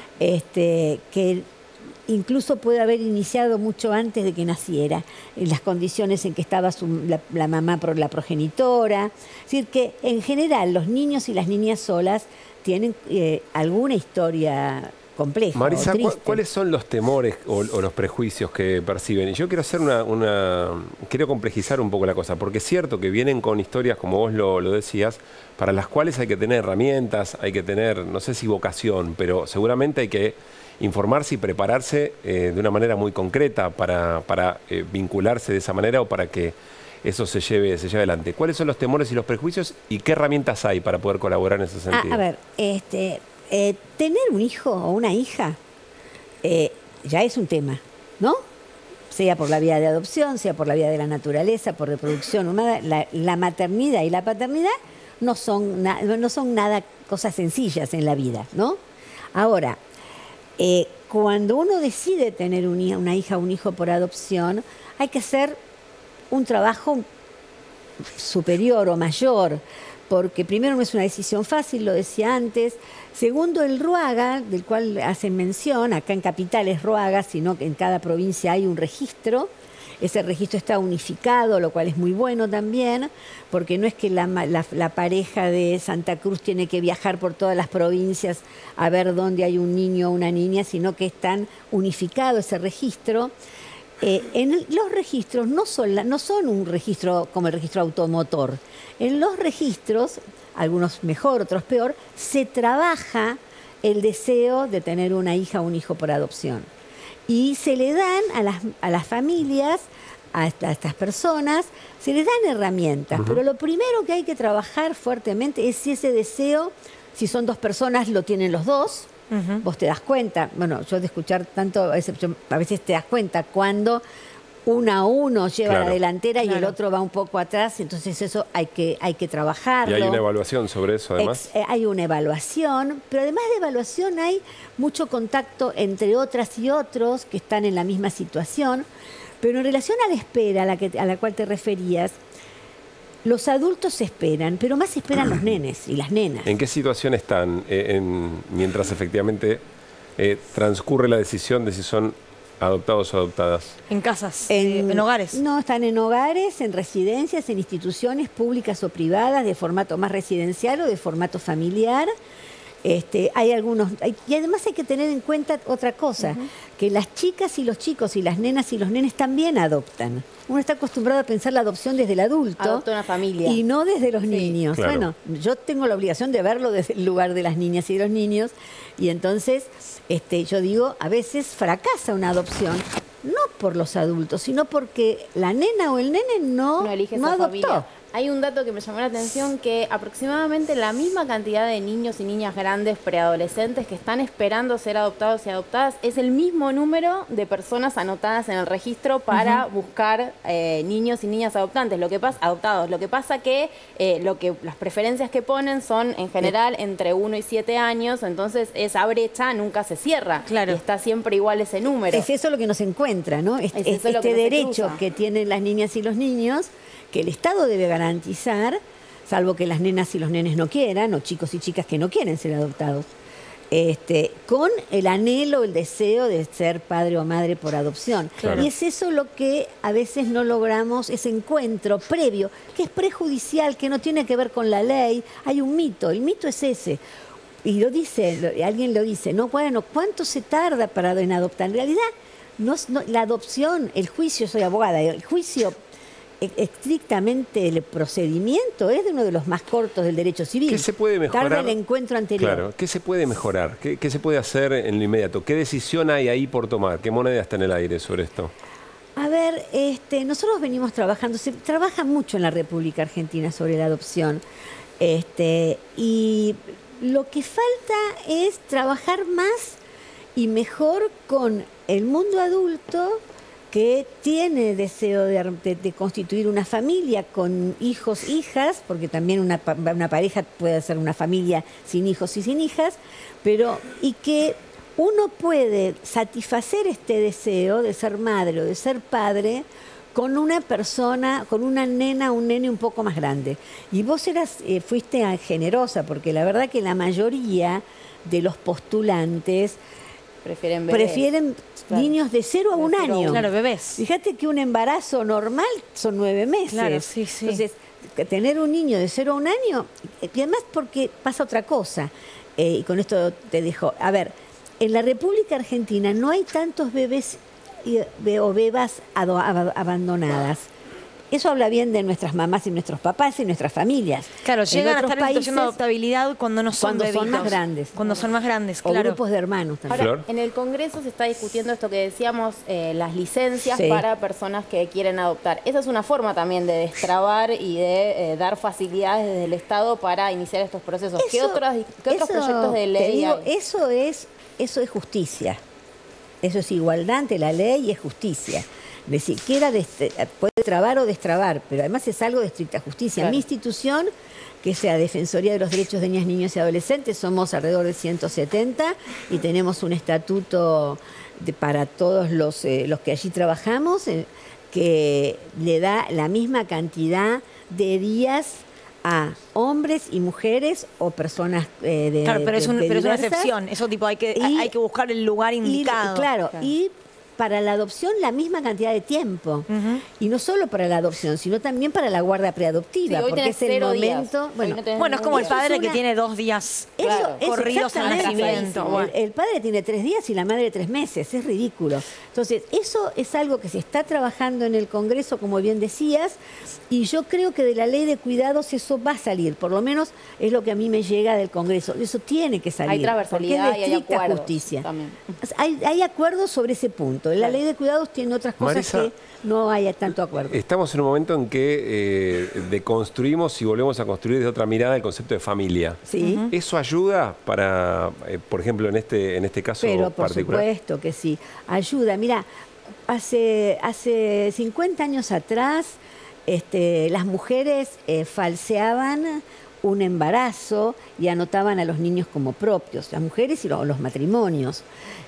que incluso puede haber iniciado mucho antes de que naciera, en las condiciones en que estaba la mamá, la progenitora. Es decir, que en general los niños y las niñas solas tienen alguna historia compleja. Marisa, ¿cuáles son los temores o los prejuicios que perciben? Y yo quiero hacer quiero complejizar un poco la cosa, porque es cierto que vienen con historias, como vos lo decías, para las cuales hay que tener herramientas, hay que tener, no sé si vocación, pero seguramente hay que informarse y prepararse de una manera muy concreta para vincularse de esa manera o para que eso se lleve adelante. ¿Cuáles son los temores y los prejuicios y qué herramientas hay para poder colaborar en ese sentido? A ver, tener un hijo o una hija ya es un tema, ¿no? Sea por la vía de adopción, sea por la vía de la naturaleza, por reproducción humana, la maternidad y la paternidad no son nada cosas sencillas en la vida, ¿no? Ahora, cuando uno decide tener una hija o un hijo por adopción, hay que hacer un trabajo superior o mayor, porque primero no es una decisión fácil, lo decía antes. Segundo, el RUAGA, del cual hacen mención, acá en Capital es RUAGA, sino que en cada provincia hay un registro. Ese registro está unificado, lo cual es muy bueno también, porque no es que la pareja de Santa Cruz tiene que viajar por todas las provincias a ver dónde hay un niño o una niña, sino que están unificado ese registro. Los registros no son un registro como el registro automotor. En los registros, algunos mejor, otros peor, se trabaja el deseo de tener una hija o un hijo por adopción. Y se le dan a las familias, a estas personas, se les dan herramientas. Pero lo primero que hay que trabajar fuertemente es si ese deseo, si son 2 personas, lo tienen los 2. Vos te das cuenta, bueno, yo de escuchar tanto, a veces te das cuenta cuando uno lleva la delantera y el otro va un poco atrás, entonces eso hay que trabajarlo. Y hay una evaluación sobre eso, además. Hay una evaluación, pero además de evaluación hay mucho contacto entre otras y otros que están en la misma situación, pero en relación a la espera a la cual te referías, los adultos esperan, pero más esperan los nenes y las nenas. ¿En qué situación están mientras efectivamente transcurre la decisión de si son adoptados o adoptadas? En casas, en hogares. No, están en hogares, en residencias, en instituciones públicas o privadas, de formato más residencial o de formato familiar. Hay algunos, y además hay que tener en cuenta otra cosa, que las chicas y los chicos y las nenas y los nenes también adoptan. Uno está acostumbrado a pensar la adopción desde el adulto. Adopta una familia. Y no desde los niños. Claro. Bueno, yo tengo la obligación de verlo desde el lugar de las niñas y de los niños. Y entonces, yo digo, a veces fracasa una adopción, no por los adultos, sino porque la nena o el nene no elige esa adoptó. familia. Hay un dato que me llamó la atención, que aproximadamente la misma cantidad de niños y niñas grandes, preadolescentes, que están esperando ser adoptados y adoptadas, es el mismo número de personas anotadas en el registro para buscar niños y niñas adoptantes. Lo que pasa, adoptados. Lo que pasa que las preferencias que ponen son en general entre 1 y 7 años, entonces esa brecha nunca se cierra. Claro. Y está siempre igual ese número. Es eso lo que nos encuentra, ¿no? Este derecho que tienen las niñas y los niños, que el Estado debe garantizar, salvo que las nenas y los nenes no quieran, o chicos y chicas que no quieren ser adoptados, con el anhelo, el deseo de ser padre o madre por adopción. Claro. Y es eso lo que a veces no logramos, ese encuentro previo, que es prejudicial, que no tiene que ver con la ley. Hay un mito, el mito es ese. Y lo dice, alguien lo dice, no, bueno, ¿cuánto se tarda en adoptar? En realidad, la adopción, el juicio, soy abogada, el juicio estrictamente el procedimiento es de uno de los más cortos del derecho civil. ¿Qué se puede mejorar? Tarda el encuentro anterior. Claro, ¿qué se puede mejorar? ¿Qué se puede hacer en lo inmediato? ¿Qué decisión hay ahí por tomar? ¿Qué moneda está en el aire sobre esto? A ver, nosotros venimos trabajando, se trabaja mucho en la República Argentina sobre la adopción, y lo que falta es trabajar más y mejor con el mundo adulto, que tiene deseo de constituir una familia con hijos, hijas, porque también una pareja puede ser una familia sin hijos y sin hijas, y que uno puede satisfacer este deseo de ser madre o de ser padre con una persona, con una nena o un nene un poco más grande. Y vos fuiste generosa, porque la verdad que la mayoría de los postulantes prefieren niños de 0 a 1 año. Claro, bebés. Fíjate que un embarazo normal son 9 meses. Claro, sí, sí. Entonces, tener un niño de 0 a 1 año, y además porque pasa otra cosa, y con esto te dejo. A ver, en la República Argentina no hay tantos bebés o bebas abandonadas. Eso habla bien de nuestras mamás y nuestros papás y nuestras familias. Claro, llegan a estar en situación de adoptabilidad cuando no son bebitos. Cuando son más grandes. Cuando son más grandes, o claro. grupos de hermanos también. Ahora, en el Congreso se está discutiendo esto que decíamos, las licencias para personas que quieren adoptar. Esa es una forma también de destrabar y de dar facilidades desde el Estado para iniciar estos procesos. ¿Qué otros proyectos de ley hay? Eso es justicia. Eso es igualdad ante la ley y es justicia. Ni siquiera puede trabar o destrabar, pero además es algo de estricta justicia. Claro. Mi institución, que sea Defensoría de los Derechos de Niñas, Niños y Adolescentes, somos alrededor de 170 y tenemos un estatuto para todos los que allí trabajamos, que le da la misma cantidad de días a hombres y mujeres o personas claro, pero es una excepción. Eso tipo hay que buscar el lugar indicado. Claro. Y para la adopción la misma cantidad de tiempo. Y no solo para la adopción, sino también para la guarda preadoptiva, porque es el momento... Bueno, es como el padre que tiene 2 días corridos en el nacimiento. El padre tiene 3 días y la madre 3 meses, es ridículo. Entonces, eso es algo que se está trabajando en el Congreso, como bien decías, y yo creo que de la ley de cuidados eso va a salir, por lo menos es lo que a mí me llega del Congreso. Eso tiene que salir. Hay transversalidad porque es de estricta justicia. También. Hay acuerdos sobre ese punto. La ley de cuidados tiene otras cosas, Marisa, que no hay tanto acuerdo. Estamos en un momento en que deconstruimos y volvemos a construir desde otra mirada el concepto de familia. Sí. ¿Eso ayuda para, por ejemplo, en este caso Pero por particular? Supuesto que sí. Ayuda. Mira, hace 50 años atrás las mujeres falseaban un embarazo y anotaban a los niños como propios, las mujeres y los matrimonios,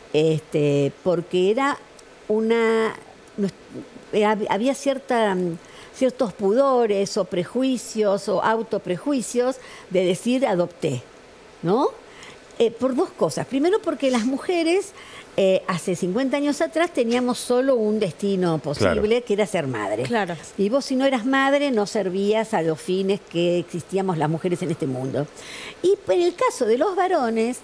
porque era había ciertos pudores o prejuicios o autoprejuicios de decir adopté, ¿no? Por dos cosas. Primero porque las mujeres hace 50 años atrás teníamos solo un destino posible, que era ser madre. Claro. Y vos, si no eras madre, no servías a los fines que existíamos las mujeres en este mundo. Y en el caso de los varones,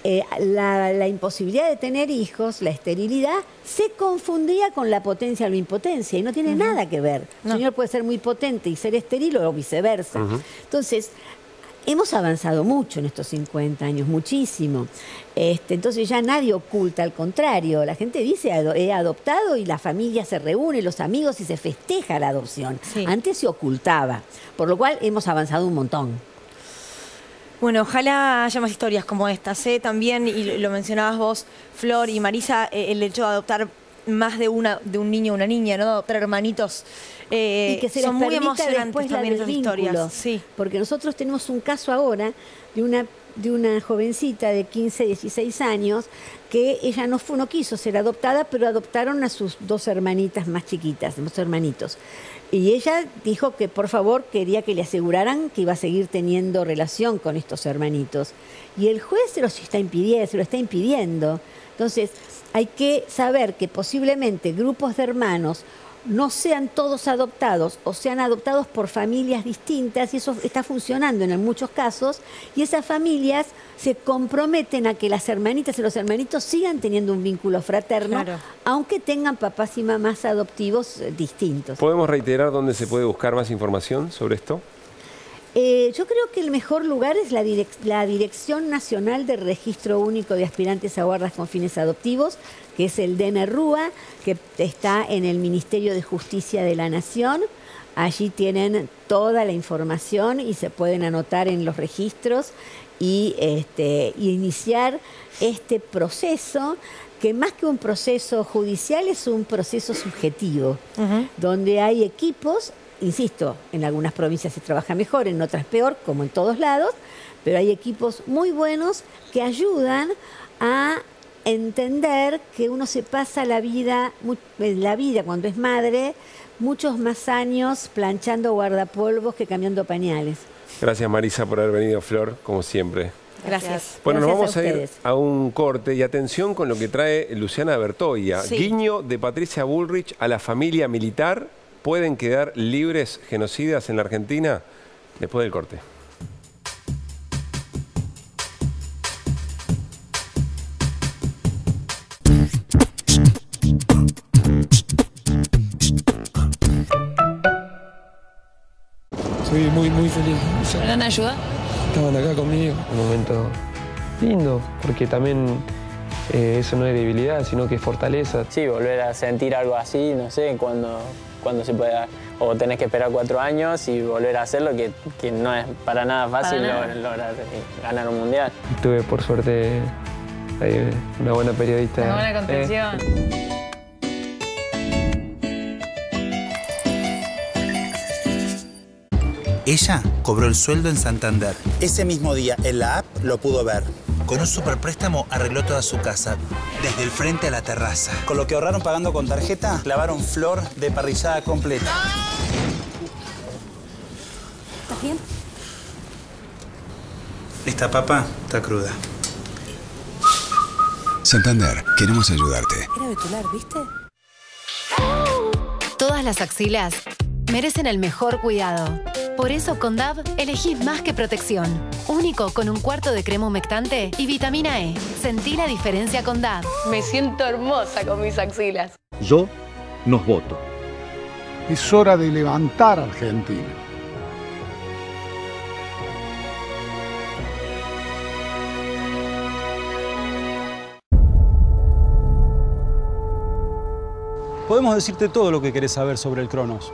la imposibilidad de tener hijos, la esterilidad, se confundía con la potencia o la impotencia, y no tiene nada que ver. Un señor puede ser muy potente y ser estéril o viceversa. Entonces, hemos avanzado mucho en estos 50 años, muchísimo. Entonces ya nadie oculta, al contrario, la gente dice he adoptado y la familia se reúne, los amigos, y se festeja la adopción. Antes se ocultaba, por lo cual hemos avanzado un montón. Bueno, ojalá haya más historias como estas, también, y lo mencionabas vos, Flor y Marisa, el hecho de adoptar más de un niño o una niña, ¿no? Adoptar hermanitos. Y que se son les muy permita emocionantes también esas historias. Sí. Porque nosotros tenemos un caso ahora de una jovencita de 15, 16 años que ella no quiso ser adoptada, pero adoptaron a sus 2 hermanitas más chiquitas, 2 hermanitos. Y ella dijo que por favor quería que le aseguraran que iba a seguir teniendo relación con estos hermanitos. Y el juez se lo está impidiendo. Entonces, hay que saber que posiblemente grupos de hermanos no sean todos adoptados o sean adoptados por familias distintas, y eso está funcionando en muchos casos, y esas familias se comprometen a que las hermanitas y los hermanitos sigan teniendo un vínculo fraterno, aunque tengan papás y mamás adoptivos distintos. ¿Podemos reiterar dónde se puede buscar más información sobre esto? Yo creo que el mejor lugar es la Dirección Nacional de Registro Único de Aspirantes a Guardas con Fines Adoptivos, que es el DNRUA, que está en el Ministerio de Justicia de la Nación. Allí tienen toda la información y se pueden anotar en los registros y iniciar este proceso, que más que un proceso judicial es un proceso subjetivo, donde hay equipos. Insisto, en algunas provincias se trabaja mejor, en otras peor, como en todos lados, pero hay equipos muy buenos que ayudan a entender que uno se pasa la vida cuando es madre muchos más años planchando guardapolvos que cambiando pañales. Gracias, Marisa, por haber venido, Flor, como siempre. Gracias. Bueno, Gracias nos vamos a ir ustedes. a un corte, y atención con lo que trae Luciana Bertoia. Guiño de Patricia Bullrich a la familia militar. ¿Pueden quedar libres genocidas en la Argentina? Después del corte. Soy muy feliz. ¿Me dan ayuda? Estaban acá conmigo. Un momento lindo, porque también eso no es debilidad, sino que es fortaleza. Sí, volver a sentir algo así, no sé, cuando se puede dar. O tenés que esperar 4 años y volver a hacerlo, que no es para nada fácil lograr ganar un mundial. Tuve, por suerte, ahí una buena periodista. Una buena contención. Ella cobró el sueldo en Santander. Ese mismo día, en la app, lo pudo ver. Con un superpréstamo arregló toda su casa, desde el frente a la terraza. Con lo que ahorraron pagando con tarjeta, clavaron flor de parrillada completa. ¿Estás bien? Esta papa está cruda. Santander, queremos ayudarte. Era vetular, ¿viste? Todas las axilas merecen el mejor cuidado. Por eso con DAV elegís más que protección. Único con un cuarto de crema humectante y vitamina E. Sentí la diferencia con DAV. Me siento hermosa con mis axilas. Yo nos voto. Es hora de levantar a Argentina. Podemos decirte todo lo que querés saber sobre el Cronos.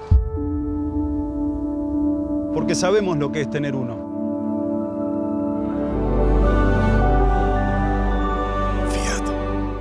Porque sabemos lo que es tener uno. Fiat.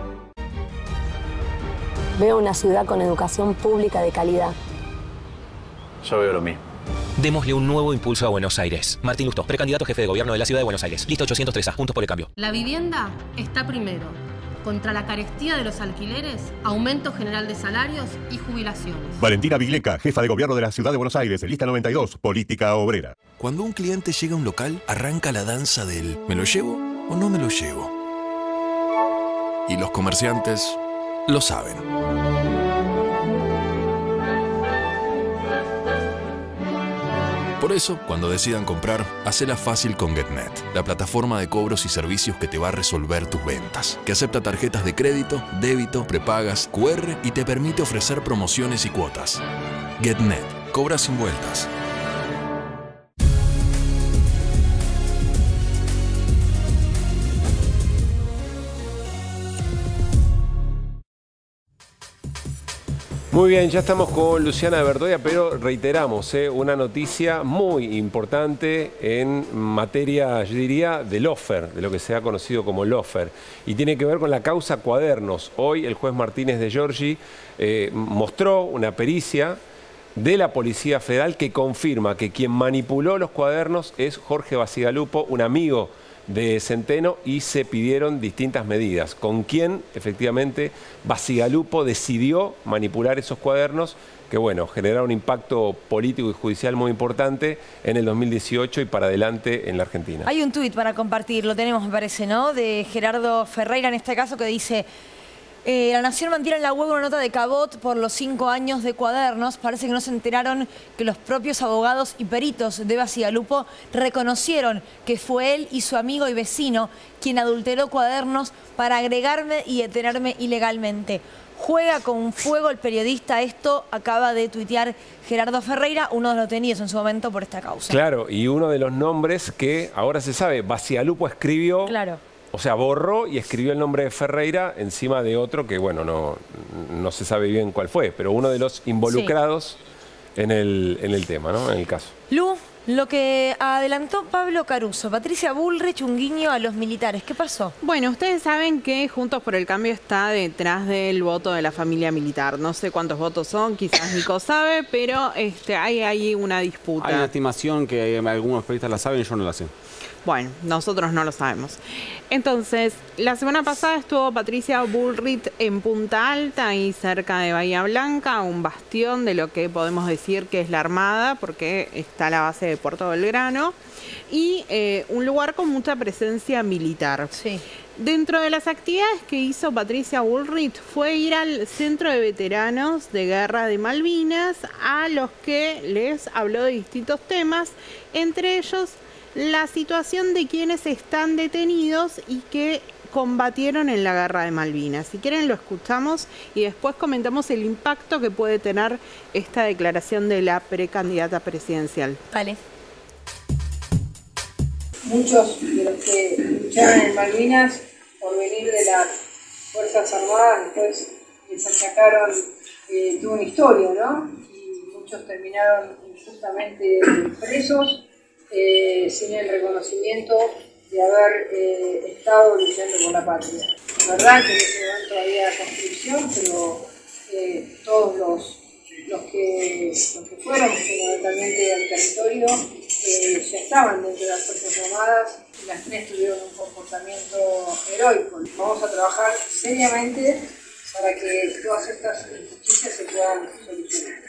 Veo una ciudad con educación pública de calidad. Yo veo lo mismo. Démosle un nuevo impulso a Buenos Aires. Martín Lustó, precandidato jefe de gobierno de la ciudad de Buenos Aires. Lista 803A, Juntos por el Cambio. La vivienda está primero. Contra la carestía de los alquileres, aumento general de salarios y jubilaciones. Valentina Vigleca, jefa de gobierno de la ciudad de Buenos Aires, lista 92, política obrera. Cuando un cliente llega a un local, arranca la danza del ¿me lo llevo o no me lo llevo. Y los comerciantes lo saben. Por eso, cuando decidan comprar, hacela fácil con GetNet, la plataforma de cobros y servicios que te va a resolver tus ventas, que acepta tarjetas de crédito, débito, prepagas, QR y te permite ofrecer promociones y cuotas. GetNet, cobra sin vueltas. Muy bien, ya estamos con Luciana de Verdoya, pero reiteramos, una noticia muy importante en materia, yo diría, de lawfare, de lo que se ha conocido como lawfare, y tiene que ver con la causa Cuadernos. Hoy el juez Martínez de Giorgi mostró una pericia de la Policía Federal que confirma que quien manipuló los cuadernos es Jorge Bacigalupo, un amigo de Centeno, y se pidieron distintas medidas. Con quien, efectivamente, Bacigalupo decidió manipular esos cuadernos que, bueno, generaron un impacto político y judicial muy importante en el 2018 y para adelante en la Argentina. Hay un tuit para compartir, lo tenemos, me parece, ¿no? De Gerardo Ferreira, en este caso, que dice: La Nación mantiene en la web una nota de Cabot por los 5 años de Cuadernos. Parece que no se enteraron que los propios abogados y peritos de Bacigalupo reconocieron que fue él y su amigo y vecino quien adulteró Cuadernos para agregarme y detenerme ilegalmente. Juega con fuego el periodista. Esto acaba de tuitear Gerardo Ferreira, uno de los detenidos en su momento por esta causa. Claro, y uno de los nombres que ahora se sabe, Bacigalupo escribió... Claro. O sea, borró y escribió el nombre de Ferreira encima de otro que, bueno, no se sabe bien cuál fue, pero uno de los involucrados en el tema, ¿no? En el caso. Lu, lo que adelantó Pablo Caruso, Patricia Bullrich, un guiño a los militares. ¿Qué pasó? Bueno, ustedes saben que Juntos por el Cambio está detrás del voto de la familia militar. No sé cuántos votos son, quizás Nico sabe, pero hay ahí una disputa. Hay una estimación que algunos periodistas la saben y yo no la sé. Bueno, nosotros no lo sabemos. Entonces, la semana pasada estuvo Patricia Bullrich en Punta Alta, ahí cerca de Bahía Blanca, un bastión de lo que podemos decir que es la Armada, porque está la base de Puerto Belgrano, y un lugar con mucha presencia militar. Sí. Dentro de las actividades que hizo Patricia Bullrich fue ir al Centro de Veteranos de Guerra de Malvinas, a los que les habló de distintos temas, entre ellos la situación de quienes están detenidos y que combatieron en la Guerra de Malvinas. Si quieren lo escuchamos y después comentamos el impacto que puede tener esta declaración de la precandidata presidencial. Vale. Muchos de los que lucharon en Malvinas por venir de las Fuerzas Armadas después les achacaron toda una historia, ¿no? Y muchos terminaron injustamente presos, sin el reconocimiento de haber estado luchando por la patria. Es verdad que en ese momento había conscripción, pero todos los que fueron fundamentalmente al territorio ya estaban dentro de las Fuerzas Armadas y las tres tuvieron un comportamiento heroico. Vamos a trabajar seriamente para que todas estas injusticias se puedan solucionar.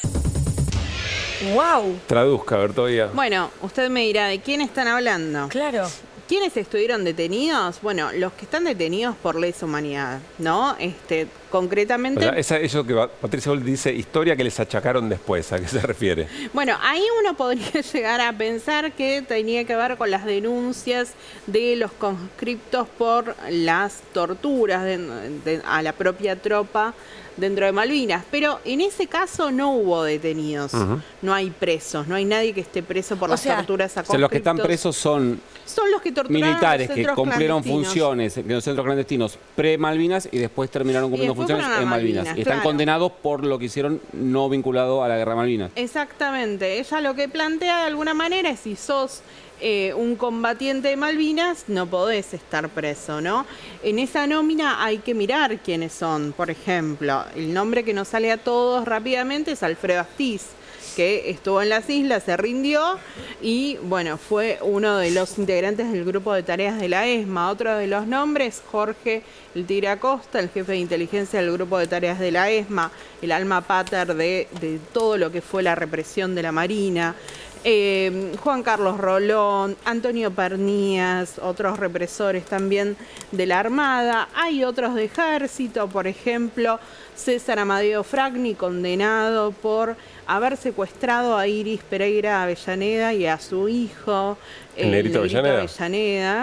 ¡Wow! Traduzca, Verdoya. Bueno, usted me dirá, ¿de quién están hablando? Claro. ¿Quiénes estuvieron detenidos? Bueno, los que están detenidos por lesa humanidad, ¿no? Concretamente... O sea, eso que Patricia Bullrich dice, historia que les achacaron después, ¿a qué se refiere? Bueno, ahí uno podría llegar a pensar que tenía que ver con las denuncias de los conscriptos por las torturas a la propia tropa dentro de Malvinas, pero en ese caso no hubo detenidos, no hay presos, no hay nadie que esté preso por las torturas a conscriptos. O sea, los que están presos son los que torturaron militares que cumplieron funciones en los centros clandestinos pre-Malvinas y después terminaron cumpliendo funciones en Malvinas. Y están condenados por lo que hicieron no vinculado a la Guerra de Malvinas. Exactamente. Ella lo que plantea de alguna manera es si sos un combatiente de Malvinas, no podés estar preso, ¿no? En esa nómina hay que mirar quiénes son. Por ejemplo, el nombre que nos sale a todos rápidamente es Alfredo Astiz, que estuvo en las islas, se rindió y, bueno, fue uno de los integrantes del grupo de tareas de la ESMA. Otro de los nombres, Jorge El Tigre Acosta, el jefe de inteligencia del grupo de tareas de la ESMA, el alma pater de todo lo que fue la represión de la Marina. Juan Carlos Rolón, Antonio Pernías, otros represores también de la Armada. Hay otros de Ejército, por ejemplo, César Amadeo Fragni, condenado por haber secuestrado a Iris Pereira Avellaneda y a su hijo, el Negrito Avellaneda.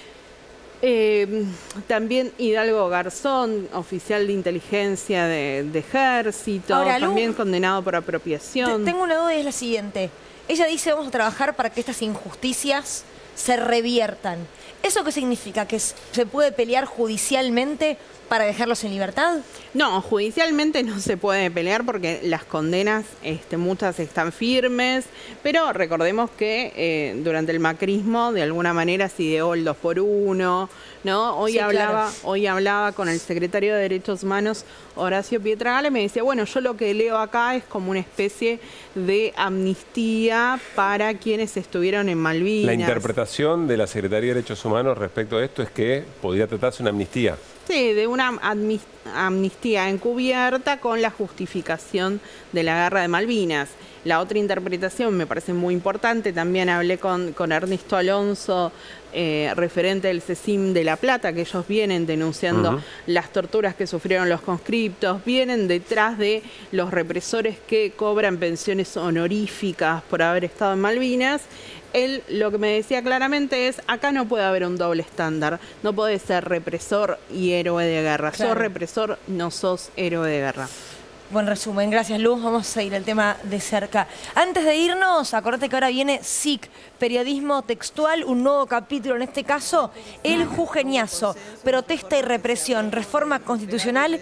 También Hidalgo Garzón, oficial de inteligencia de Ejército, ahora, también condenado por apropiación. Tengo una duda y es la siguiente. Ella dice, vamos a trabajar para que estas injusticias se reviertan. ¿Eso qué significa? ¿Que se puede pelear judicialmente para dejarlos en libertad? No, judicialmente no se puede pelear porque las condenas, muchas están firmes, pero recordemos que durante el macrismo de alguna manera se ideó el 2x1, ¿no? Hoy hablaba con el secretario de Derechos Humanos, Horacio Pietragale, me decía, bueno, yo lo que leo acá es como una especie de amnistía para quienes estuvieron en Malvinas. La interpretación de la Secretaría de Derechos Humanos respecto a esto es que podría tratarse una amnistía. Sí, de una amnistía encubierta con la justificación de la guerra de Malvinas. La otra interpretación me parece muy importante, también hablé con Ernesto Alonso, referente del CECIM de La Plata, que ellos vienen denunciando las torturas que sufrieron los conscriptos, vienen detrás de los represores que cobran pensiones honoríficas por haber estado en Malvinas. Él lo que me decía claramente es, acá no puede haber un doble estándar, no podés ser represor y héroe de guerra. Claro. Sos represor, no sos héroe de guerra. Buen resumen, gracias Luz, vamos a seguir el tema de cerca. Antes de irnos, acordate que ahora viene SIC, Periodismo Textual, un nuevo capítulo, en este caso, El Jujeñazo, protesta y represión, reforma constitucional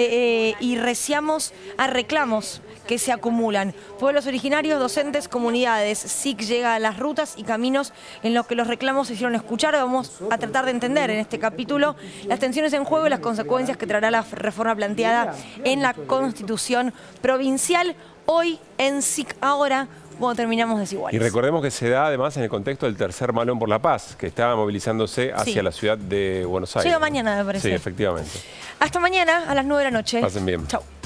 y reclamos que se acumulan. Pueblos originarios, docentes, comunidades. SIC llega a las rutas y caminos en los que los reclamos se hicieron escuchar. Vamos a tratar de entender en este capítulo las tensiones en juego y las consecuencias que traerá la reforma planteada en la Constitución provincial. Hoy en SIC Ahora, cuando terminamos Desiguales. Y recordemos que se da además en el contexto del tercer Malón por la Paz, que estaba movilizándose hacia la ciudad de Buenos Aires. Llega mañana, me parece. Sí, efectivamente. Hasta mañana a las 9 de la noche. Pasen bien. Chau.